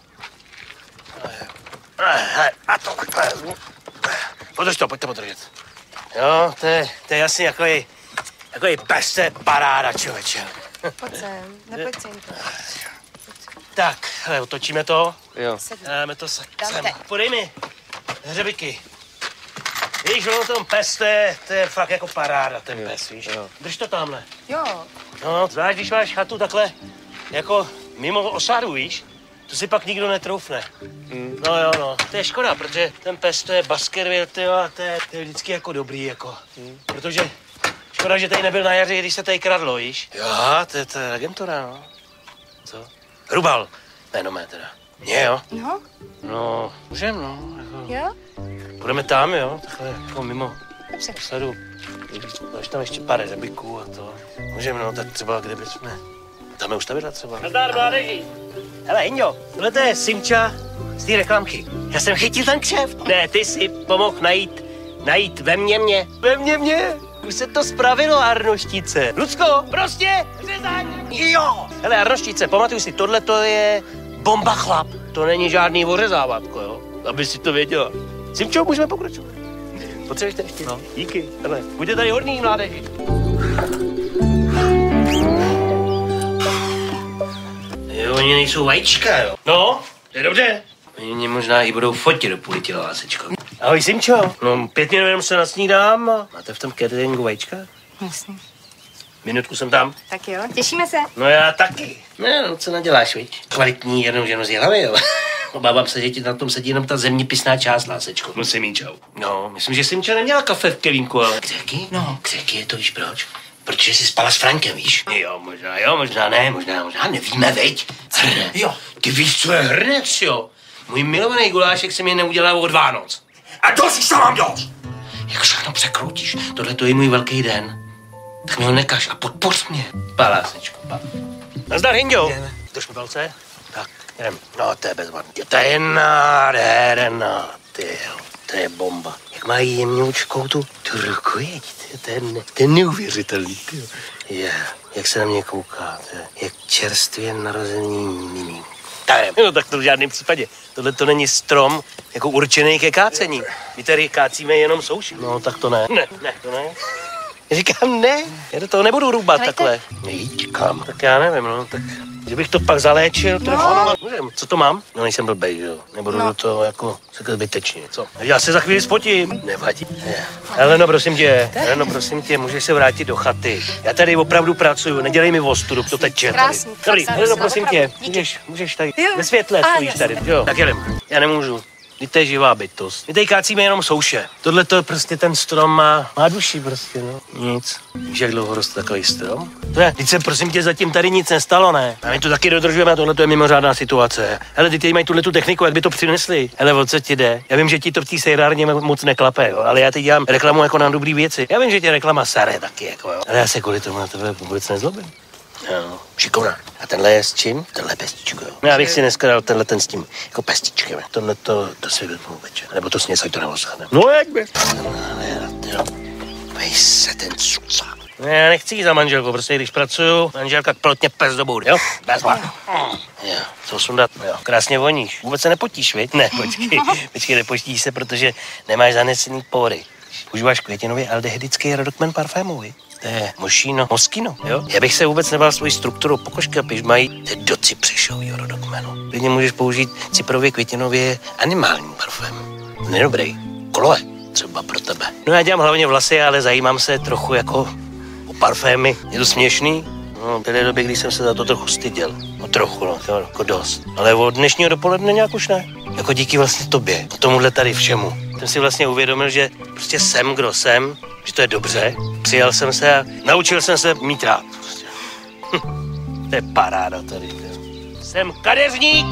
A to takhle. Podrž to, pojďte podržet. Jo, to je jasný, takový pes, to je paráda, člověče. Pojď sem, nepojď sem. Tak, hele, otočíme to. Jo. Dáme to sem. Podej mi hřebiky. Víš, ono ten pes, to je fakt jako paráda, ten pes, víš. Jo. Drž to tamhle. Jo. No, zvlášť, když máš chatu takhle, jako mimo osadu, víš, to si pak nikdo netroufne. No jo, no. To je škoda, protože ten pes, to je Baskerville, a to je vždycky jako dobrý, jako. Protože škoda, že tady nebyl na jaře, když se tady kradlo, víš. Jo, to je agentura, no. Co? Rubal, jméno mé teda. Mě, jo? No. No, můžem, no. Jako, Jo? budeme tam, jo, takhle jako mimo Dobře. osadu. Dáš tam ještě pár řebíků a to. Můžeme, no, tak třeba kde bychom tam je ustavidla třeba. Nazdar, mládeži. Hele, Injo, tohle to je Simča z té reklamky. Já jsem chytil ten kšeft. Ne, ty si pomohl najít ve mně. Ve mně. Už se to spravilo, Arnoštice. Lucko, prostě řezaň. Jo. Hele, Arnoštice, pamatuj si, tohle to je bomba chlap. To není žádný ořezávátko, jo? Aby si to věděla. Simčo, můžeme pokračovat. Potřebuješ ještě? No. Díky. Hele, buďte tady hodný, mládeži. Jo, oni nejsou vajíčka, jo? No, to je dobře. Oni mě možná i budou fotit do půli těla, Lásečko. Ahoj, Simčo. No, 5 minut jenom se nasnídám. Máte v tom cateringu vajíčka? Jasně. Minutku jsem tam. Tak jo, těšíme se. No já taky. No, co naděláš, viď? Kvalitní jednou ženu z hlavy, jo? Obávám se, že ti na tom sedí jenom ta zeměpisná část, Lásečko. Musím mít čau. No, myslím, že Simča neměla kafe v kelímku, ale... Křeky? No, křeky je to, víš proč? Protože jsi spala s Frankem, víš? Jo, možná ne, možná nevíme, veď? Hrne. Jo, ty víš, co je hrnec, jo? Můj milovaný gulášek se mi neudělal od Vánoc. A dost už mám dost! Jak všechno překroutíš, tohle to je můj velký den. Tak mi ho nekaž a podpoř mě. Pa, Lásečko, pa. Nazdar, Hinďo. Drž mi palce. Tak, jdem. No, to je bezvadný. To je nádherná, tyjo. To je bomba. Jak mají jemňoučkou tu rukojeť, to je neuvěřitelný, tyjo. Jak se na mě kouká, tyjo. Jak čerstvě narozený miminko. No tak to v žádném případě. Tohle to není strom jako určený ke kácení. My tady kácíme jenom souši. No tak to ne. Ne, to ne. Říkám ne, já do toho nebudu růbat takhle. Nejď kam. Tak já nevím, no, tak kdybych to pak zaléčil, to můžem. Co to mám? No nejsem blbej, jo. Nebudu do toho jako se zbytečně, co? Já se za chvíli spotím. Nevadí. Heleno, prosím tě, můžeš se vrátit do chaty. Já tady opravdu pracuju, nedělej mi ostudu, to teče tady. Dobrý, Heleno, prosím tě, můžeš tady ve světle stojíš tady, jo. Tak jedem, já nemůžu. Vy to je živá bytost. My tady kácíme jenom souše. Tohle to je prostě ten strom má duši prostě, no. Nic. Víš, jak dlouho roste takový strom? To je, teď se prosím tě zatím tady nic nestalo, ne? A my to taky dodržujeme a tohle to je mimořádná situace. Hele, ty tady mají tuhle tu techniku, jak by to přinesli. Hele, o co ti jde? Já vím, že ti to v té sejrárně moc neklape, jo, ale já teď dělám reklamu jako na dobrý věci. Já vím, že tě reklama sere taky, jako jo. Ale já se kvůli tomu na tebe vůbec nezlobím. Jo, šikovná. A tenhle je s čím? Tenhle je pestičko, jo. Já bych si dneska dal tenhle ten s tím, jako pestičkem. Tohle to si vezmu večer. Nebo to sněz, ať to neoschne. No jak by? Jo. Vej se ten cucák. Já nechci jít za manželkou, prostě když pracuju, manželka plotně pes do boudy, jo? Bezva. Jo, co sundat? Jo, krásně voníš. Vůbec se nepotíš, viď? Ne, počkej, nepotíš se, protože nemáš zanesený pory. Užíváš květinový aldehydický rodokmen parfému, viď? To je moskino, jo? Já bych se vůbec nebál svoji strukturu pokožka, když mají do cypřešovýho rodokmenu. Klidně můžeš použít cyprově květinově animální parfém. Nedobrý. Koloe, třeba pro tebe. No já dělám hlavně vlasy, ale zajímám se trochu jako o parfémy. Je to směšný? No, byly doby, kdy jsem se za to trochu styděl. No trochu, no, jo, jako dost. Ale od dnešního dopoledne nějak už ne. Jako díky vlastně tobě, tomuhle tady všemu. Jsem si vlastně uvědomil, že prostě jsem, kdo jsem, že to je dobře. Přijal jsem se a naučil jsem se mít rád. Prostě. To je paráda tady. Jsem kadeřník.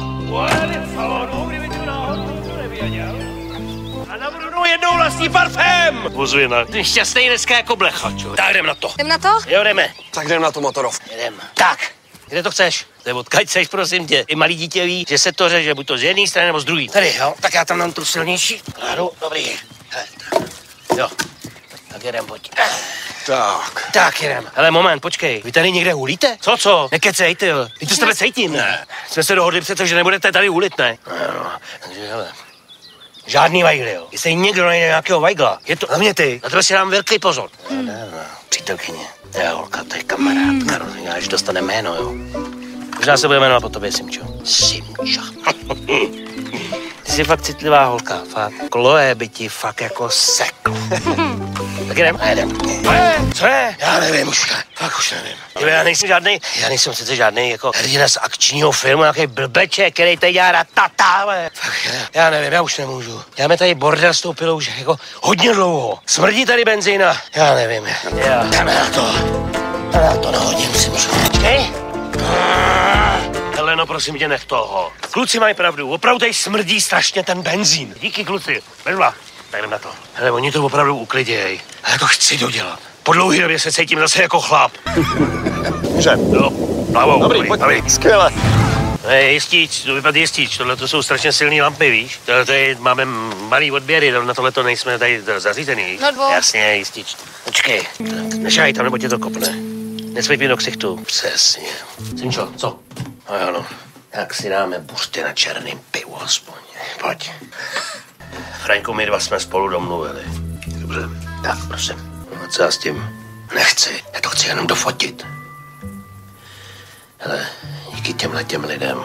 A navrhnu jednou vlastní parfém. Vozujena. Ty šťastnej dneska jako blecha, čo? Tak jdem na to. Jdem na to? Jo, jdeme. Tak jdem na to, Motorov. Jdem. Tak, Kde to chceš? To je odkaď seš, prosím tě. I malý dítě ví, že se to řeže buď to z jedné strany nebo z druhé. Tady, jo, tak já tam dám tu silnější. Kladu, dobrý. Hele, tak. Jo, tak jedem, pojď. Tak jedem. Hele, moment, počkej. Vy tady někde hulíte? Co? Nekecej, ty jo. Vy to s tebe cítím. Ne. Jsme se dohodli přece, že nebudete tady hulit, ne? No, takže hele. Žádný vajgly, jo. Jestli někdo najde nějakého vajgla, je to hlavně ty. Na tebe si dám velký pozor. No, přítelkyně. Jo, holka, to je kamarádka, rozumíš, až dostane jméno, jo. Možná se bude jmenovat po tobě Simčo. Simča. Ty jsi fakt citlivá holka, fakt. Chloe by ti fakt jako sekl. Tak jdem a jedem. Co je? Já nevím už, fakt už nevím. Já nejsem sice žádný jako hrdina z akčního filmu, nějaký blbeček, který tady dělá ratata, ale fakt, já nevím, já už nemůžu. Děláme tady bordel s tou pilou už jako hodně dlouho. Smrdí tady benzína, já nevím. Jdeme na to. Já to nahodím si možná. Počkej. Heleno, prosím tě, nech toho. Kluci mají pravdu, opravdu tady smrdí strašně ten benzín. Díky, kluci. Vedla. Tak jdem na to. Hele, oni to opravdu ukliděj. A já to chci dodělat. Po dlouhé době se cítím zase jako chlap. Můžem. Jo, plavou. Dobrý, pojď. Skvěle. Jistič, to vypadá jistič. Tohle to jsou strašně silné lampy, víš? Tady máme malý odběry, na tohle to nejsme tady zařízený. No dvou. Jasně, jistič. Počkej, nešahaj tam, nebo tě to kopne. Nesmej mi do ksichtu. Přesně. Simčo, co? No jo, no. Tak si dáme buřty na černým pivu aspoň. Pojď. Franko, my dva jsme spolu domluvili. Dobře. Tak, prosím. No, co já s tím nechci. Já to chci jenom dofotit. Hele, díky těm lidem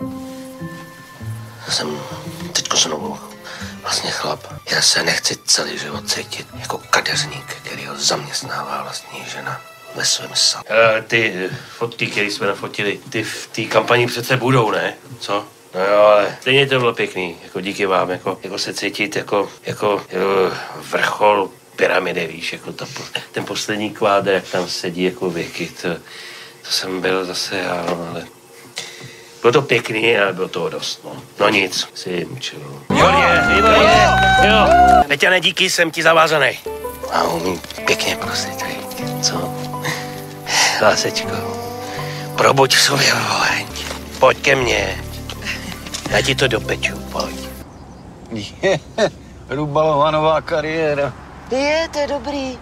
jsem teďko znovu vlastně chlap. Já se nechci celý život cítit jako kadeřník, který ho zaměstnává vlastní žena ve svém sadu. Ty fotky, které jsme nafotili, ty v té kampani přece budou, ne? Co? No jo, ale stejně to bylo pěkný, jako díky vám, jako se cítit jako vrchol pyramidy, víš, jako ten poslední kvádr, jak tam sedí jako věky, to jsem byl zase já, no, ale bylo to pěkný, ale bylo toho dost, no. No nic, Simčo. Výborně, jo. Peťane, díky, jsem ti zavázaný. A umím pěkně prosit, co? Lásečko, probuď v sobě voleň, pojď ke mně. Já ti to dopeču, pojď. Rubalová nová kariéra. To je dobrý.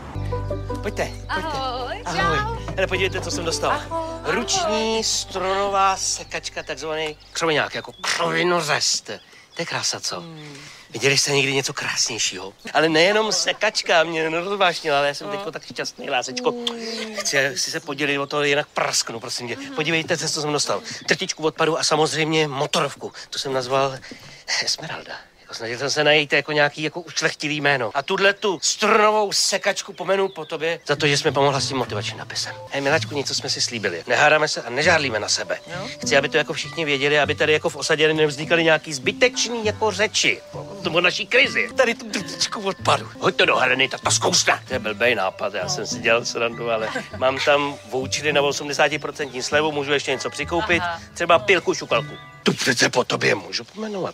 Pojďte. Ahoj, Ahoj. čau. Hele, podívejte, co jsem dostal. Ahoj. Ruční stronová sekačka, takzvaný křoviňák, jako křovinořez. To je krása, co? Viděli jste někdy něco krásnějšího? Ale nejenom sekačka mě rozvášnila, ale já jsem teďko tak šťastný, lásečko. Chci se podělit o to, jinak prasknu, prosím tě. Podívejte se, co jsem dostal. Trtičku odpadu a samozřejmě motorovku. To jsem nazval Esmeralda. Snažil jsem se najít jako nějaký jako ušlechtilý jméno. A tuhle tu strnovou sekačku pomenu po tobě za to, že jsme pomohla s tím motivačním napisem. Hej, miláčku, něco jsme si slíbili. Nehádáme se a nežárlíme na sebe. No. Chci, aby to jako všichni věděli, aby tady jako v osadě nevznikaly nějaký zbytečný jako řeči. Tomu naší krizi. Tady tu trtičku odpadu. Hoď to do hrany, tak to zkousne. To je blbej nápad, já jsem si dělal srandu, ale mám tam vouchery na 80% slevu, můžu ještě něco přikoupit. Aha. Třeba pilku šukalku. Tu přece po tobě můžu pomenovat.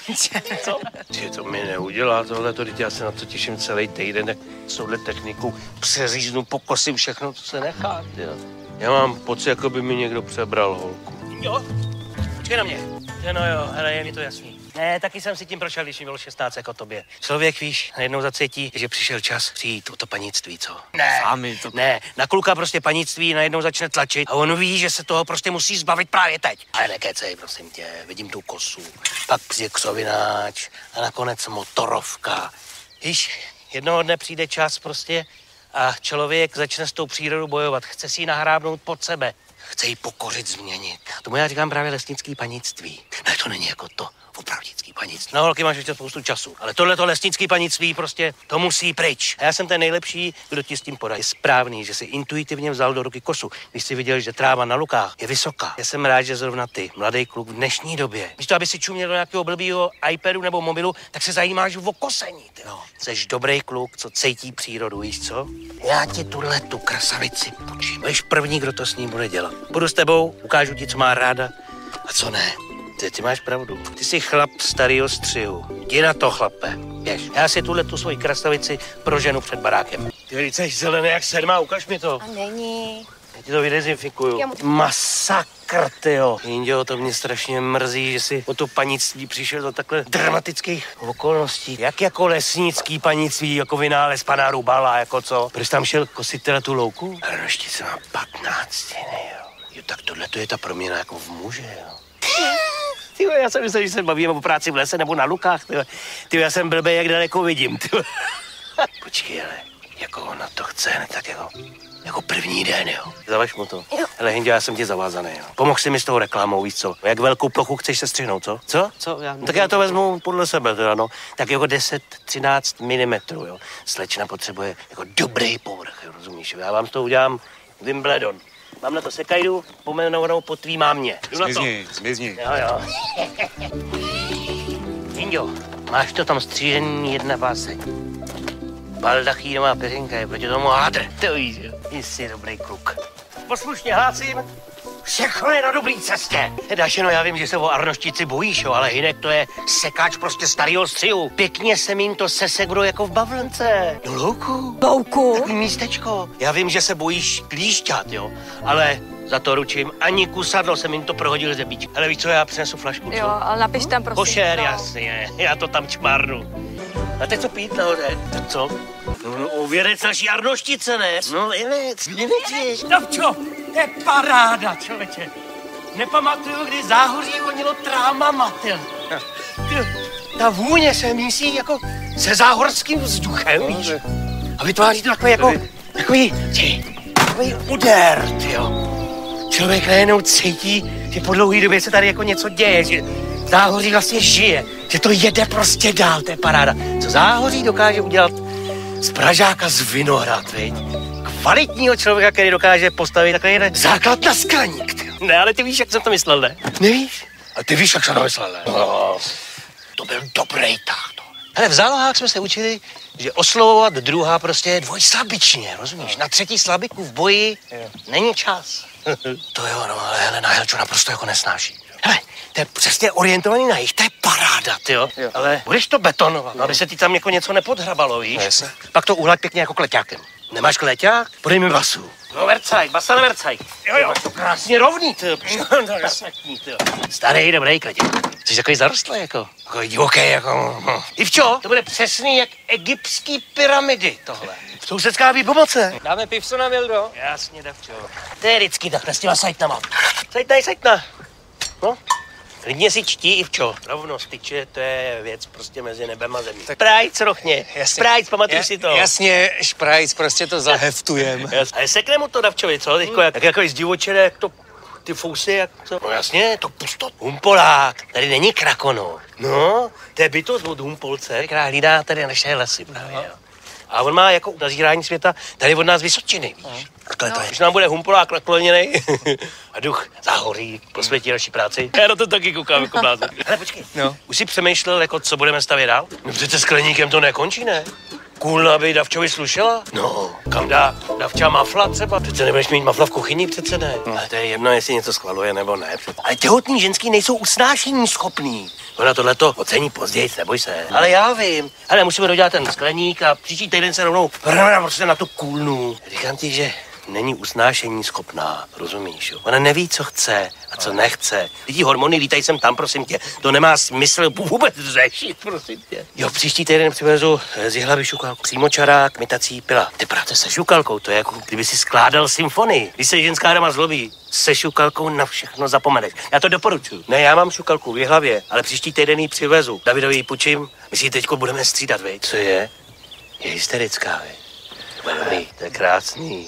Co? Ty to mi neudělá tohleto, já se na to těším celý týden, jak s touhle technikou přeříznu, pokosím všechno, co se nechá. Jo. Já mám pocit, jako by mi někdo přebral holku. Jo? Počkej na mě. No jo, hele, je mi to jasný. Ne, taky jsem si tím prošel, když mi bylo 16 jako tobě. Člověk, víš, najednou zacítí, že přišel čas přijít o to panictví, co? Ne, sami to... Ne, na kluka prostě panictví najednou začne tlačit a on ví, že se toho prostě musí zbavit právě teď. Ale nekecej, prosím tě, vidím tu kosu, pak přijde křovináč a nakonec motorovka. Víš, jednoho dne přijde čas prostě a člověk začne s tou přírodou bojovat, chce si ji nahrábnout pod sebe. Chce ji pokořit, změnit. Tomu já říkám právě lesnický panictví. Ne, to není jako to opravdický panictví. No, holky, máš ještě spoustu času. Ale tohleto lesnický panictví prostě, to musí pryč. A já jsem ten nejlepší, kdo ti s tím poradí. Je správný, že si intuitivně vzal do ruky kosu, když jsi viděl, že tráva na lukách je vysoká. Já jsem rád, že zrovna ty, mladý kluk v dnešní době, místo aby si čuměl do nějakého blbýho iPadu nebo mobilu, tak se zajímáš o kosení. Ty. No. Jseš dobrý kluk, co cítí přírodu, víš co? Já ti tuhle tu krasavici půjčím. Budeš první, kdo to s ním bude dělat. Budu s tebou, ukážu ti, co má ráda a co ne. Ty máš pravdu. Ty jsi chlap starýho střihu. Jdi na to, chlape. Běž. Já si tuhle tu svoji krasavici proženu před barákem. Ty jsi zelený jak sedma, ukaž mi to. A není. ti to vydezinfikuju. Masakr, tyjo. Jindio, to mě strašně mrzí, že si o to panictví přišel do takhle dramatických okolností. Jak jako lesnický panictví, jako vynález pana Rubala, jako co? Proč tam šel kosit teda tu louku? Hrnoštice má 15, ne, jo. Jo, tak tohle to je ta proměna jako v muže, jo. Tyjo, já jsem myslel, že se bavíme o práci v lese nebo na lukách, tyjo. Tyjo, já jsem blbej, jak daleko vidím, tyjo. Počkej, ale jako ona to chce hned tak jako první den, jo. Zavaž mu to. Hele, Hindy, já jsem ti zavázaný, jo. Pomohl si mi s tou reklamou, víš co? Jak velkou plochu chceš se střihnout, co? Co? Tak já to vezmu podle sebe, teda, no. Tak jako 10-13 mm, jo. Slečna potřebuje jako dobrý povrch, jo, rozumíš? Já vám z toho udělám Wimbledon. Mám na to sekajdu, pomenovanou po tvý mámě. Zmizni. Jo. Hindio, máš to tam střížený jedna váseň. Baldachínová peřinka je proti tomu hádr. To víš, jo. Jsi dobrý kluk. Poslušně hlásím, všechno je na dobrý cestě. Dášeno, já vím, že se o arnoštici bojíš, jo, ale Hinek to je sekáč prostě starýho střihu. Pěkně se jim to sesekro jako v bavlnce. No louku. Takový místečko. Já vím, že se bojíš klíšťat, jo, ale za to ručím, ani kusadlo jsem jim to prohodil ze bíč. Ale víš co, já přinesu flašku, co? Jo, ale napiš tam prosím. Košer, jasně, já to tam čmárnu. A teď co pít nahoře? Co? No, ověrec naší arnoštice, ne? No, věnec, věnec. Davčo, to je paráda, člověče. Nepamatuju, kdy záhoří vonilo trámama, ty. Ta vůně se mísí jako se záhorským vzduchem, víš? A vytváří to takový úder, tyjo. Člověk najednou cítí, že po dlouhé době se tady jako něco děje, že záhoří vlastně žije, že to jede prostě dál, to je paráda. Co záhoří dokáže udělat z pražáka z vinohrad, viď? Kvalitního člověka, který dokáže postavit takový základ na skleník, tyjo. Ne, ale ty víš, jak jsem to myslel, ne? Nevíš? A ty víš, jak jsem to myslel, ne? No, to byl dobrý tah, to. Hele, v zálohách jsme se učili, že oslovovat druhá prostě je dvojslabičně, rozumíš? Na třetí slabiku v boji není čas. To jo, no, ale Helena Helčo naprosto jako nesnáší. Hele, to je přesně orientovaný na jich, to je paráda, tyjo. Ale budeš to betonovat, aby se ti tam jako něco nepodhrabalo, víš? Jasně. Pak to uhlaď pěkně jako kleťákem. Nemáš kleťák? Podej mi basu. No, vercaj, basa na vercaj. Jo, máš to krásně rovný, tyjo. No, perfektní, tyjo. Starý, dobrý kleťák. Jsi takový zarostlý, jako divoký, jako. Ivčo, to bude přesný jak egyptský pyramidy, tohle. Sousedská výpomoce. Dáme pivso na Vildo? Jasně, Davčo. To je vždycky takhle s těma sajtnama. Sajtna. No, klidně si čtí, Ivčo. Rovnost tyče, to je věc prostě mezi nebem a zemí. Šprajc, rochně. Šprajc, pamatuj si to. Jasně, šprajc, prostě to zaheftujem. Ale sekne mu to, Davčovi, co? Teďko, jak jako zdivočené, jak to ty fousy, jak co? No jasně, to pustot. Humpolák, tady není krakono. No, to je bytost od Humpolce, která hlídá tady naše lesy právě, jo. A on má jako nazírání světa tady od nás Vysočiny, víš. Takhle to je. Když nám bude Humpolák nakloněnej a duch záhoří, posvětí naší práci. Já na to taky koukám jako blázen. Ale počkej, už si přemýšlel, jako co budeme stavět dál? No přece skleníkem to nekončí, ne? Kůlna by Davčovi slušela? No, kam dá Davča mafla třeba? Přece nebudeš mít mafla v kuchyni, přece ne. Ale to je jedno, jestli něco schvaluje nebo ne. Ale těhotný ženský nejsou usnášení schopný. Ona tohleto ocení později, neboj se. Ale já vím. Ale musíme dodělat ten skleník a příští týden se rovnou vrhneme prostě na tu kůlnu. Říkám ti, že není usnášení schopná, rozumíš, jo? Ona neví, co chce a co nechce. Lidi hormony lítají sem tam, prosím tě. To nemá smysl vůbec řešit, prosím tě. Jo, příští týden přivezu z Jihlavy šukalku. Přímočarák, imitací pila. Ty práce se šukalkou, to je jako kdyby si skládal symfonii. Když se ženská dama zlobí, se šukalkou na všechno zapomeneš. Já to doporučuji. Ne, já mám šukalku v Jihlavě, ale příští týden ji přivezu. Davidovi ji půjčím, my si ji teďko budeme střídat, vej. Co je? Je hysterická, vej. Dobrý, to je krásný.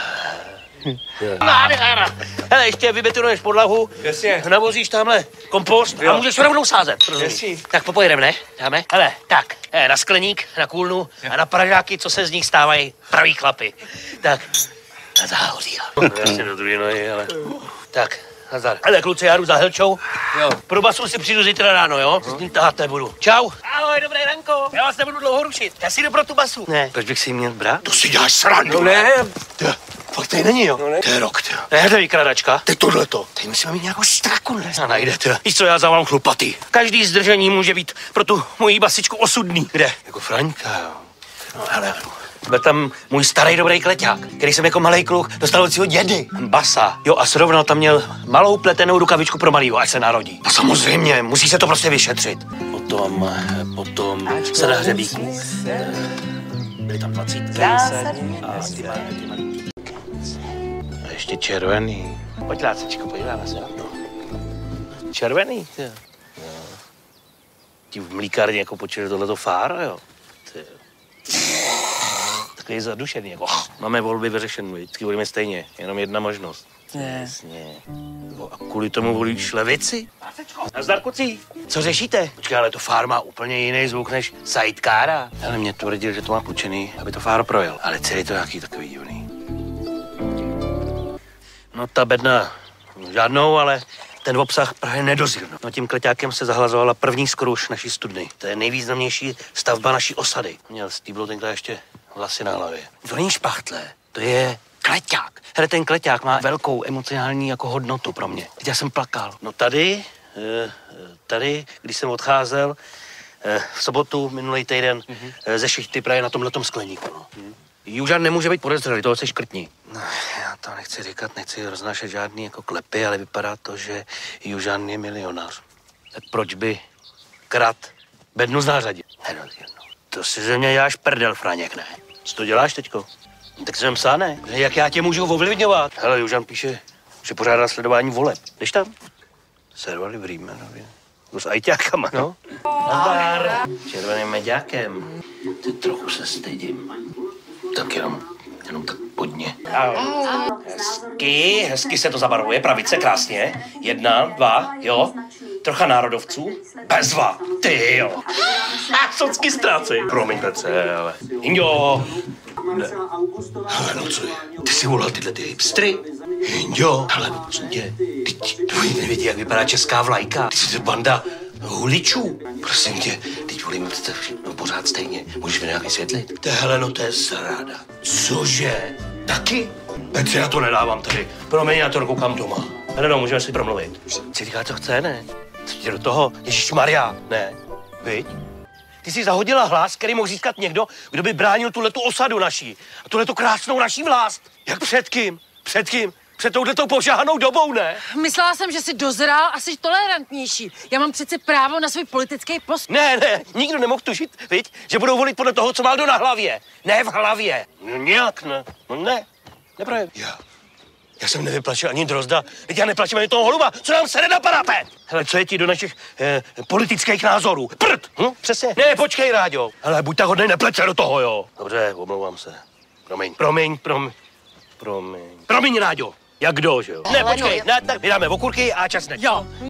Hele, ještě vybetonuješ podlahu, Jasně. navozíš tamhle kompost a můžeš rovnou sázet. Jasně. Tak popojedeme, ne? Dáme? Hele, tak, na skleník, na kůlnu a na pražáky, co se z nich stávají pravý chlapy. Tak, na záhoří. Jasně do druhé nohy, ale... Tak, nazdar. Hele, kluci, já jdu za Helčou. Jo. Pro basu si přijdu zítra ráno, jo? S ním tahat nebudu. Čau. Ahoj, dobré ranko. Já vás nebudu dlouho rušit. Já si jdu pro tu basu. Ne. Proč bych si ji měl brát? To si děláš srandu. No ne. Fakt tady není, jo? No ne. To je rok, ty. Ne, to je vykradačka. Teď tohleto. Teď musíme mít nějakou straku, ne? A najdete. Víš co, já zavám chlupatý. Každý zdržení může být pro tu moji basičku osudný. Kde? Jako Fraňka, jo. No hele, Byl tam můj starý dobrý kleťák, který jsem jako malej kluk dostal od svého dědy. Basa. Jo, a srovnal tam měl malou pletenou rukavičku pro malýho, až se narodí. No samozřejmě, musí se to prostě vyšetřit. Potom se na hřebíku. Byly tam 20 a ty malý. A ještě červený. Pojď, Lácičko, podíváme se na to. Červený, ty. Ti v mlíkárně jako počuli tohleto fára, jo. Ty. Takový zadušený, jako. Máme volby vyřešené, vždycky volíme stejně, jenom jedna možnost. Jasně. A kvůli tomu volíš levici? Nazdar, kucí. Co řešíte? Počkej, ale to fár má úplně jiný zvuk než sidecara. Ale mě tvrdil, že to má půjčený, aby to fár projel. Ale celý to nějaký takový divný. No ta bedna žádnou, ale ten obsah právě nedozil. No tím kleťákem se zahlazovala první skruš naší studny. To je nejvýznamnější stavba naší osady. Měl Stýblo tenkrát ještě vlasy na hlavě. To není špachtle, to je kleťák. Hele, ten kleťák má velkou emocionální jako hodnotu pro mě. Teď já jsem plakal. No tady, když jsem odcházel v sobotu minulý týden ze šichty právě na tomhletom skleníku. No. Južan nemůže být podezřelý, toho se škrtní. No, já to nechci říkat, nechci roznášet žádný jako klepy, ale vypadá to, že Južan je milionář. Tak proč by krat bednu z nářadě? No, to si ze mě děláš prdel, Franěk, ne? Co to děláš teďko? Tak jsem psal, ne? Jak já tě můžu ovlivňovat? Hele, Južan píše, že pořádá sledování voleb. Jdeš tam? Servali v Rýmanově. S ajťákama, no? Nazdar. Červeným meďákem. Ty trochu se stydím. Tak jenom tak podně. Hezky se to zabarvuje, pravice krásně. 1, 2, jo. Trocha národovců. Bezva, ty jo. Socky ztrácej. Promiň, Petře, ale... Inďo. Hele, no co je? Ty jsi volal tyhle ty hipstry? Inďo. Hele, co tě? Ty nevidí, jak vypadá česká vlajka. Ty jsi banda huličů. Prosím tě, teď volíme všechno pořád stejně. Můžeš mi nějak vysvětlit? Hele, to je sráda. Cože? Taky? Petře, já to nedávám tady. Promiň, já to koukám doma. Hele, no, můžeme si promluvit. Si říká, co chce, ne? Co tě do toho? Ježišmarja, ne? Viď? Ty jsi zahodila hlas, který mohl získat někdo, kdo by bránil tuhletu osadu naší. A tuhletu krásnou naší vlast. Jak před kým? Před kým? Před touhletou požáhanou dobou, ne? Myslela jsem, že jsi dozrál a jsi tolerantnější. Já mám přece právo na svůj politický post. Ne, nikdo nemohl tušit, viď? Že budou volit podle toho, co má kdo na hlavě. Ne v hlavě. No nějak ne. No ne. Neprojev. Já jsem nevyplačil ani drozda. Teď já neplačím ani toho holuba. Co nám sere na parapet? Hele, co je ti do našich politických názorů? Prd! Přesně. Ne, počkej, Ráďo. Hele, buď tak hodnej, nepleť se do toho, jo. Dobře, omlouvám se. Promiň, Ráďo. Jak kdo, že jo? Ne, počkej, tak vydáme okurky a česnek. Jo.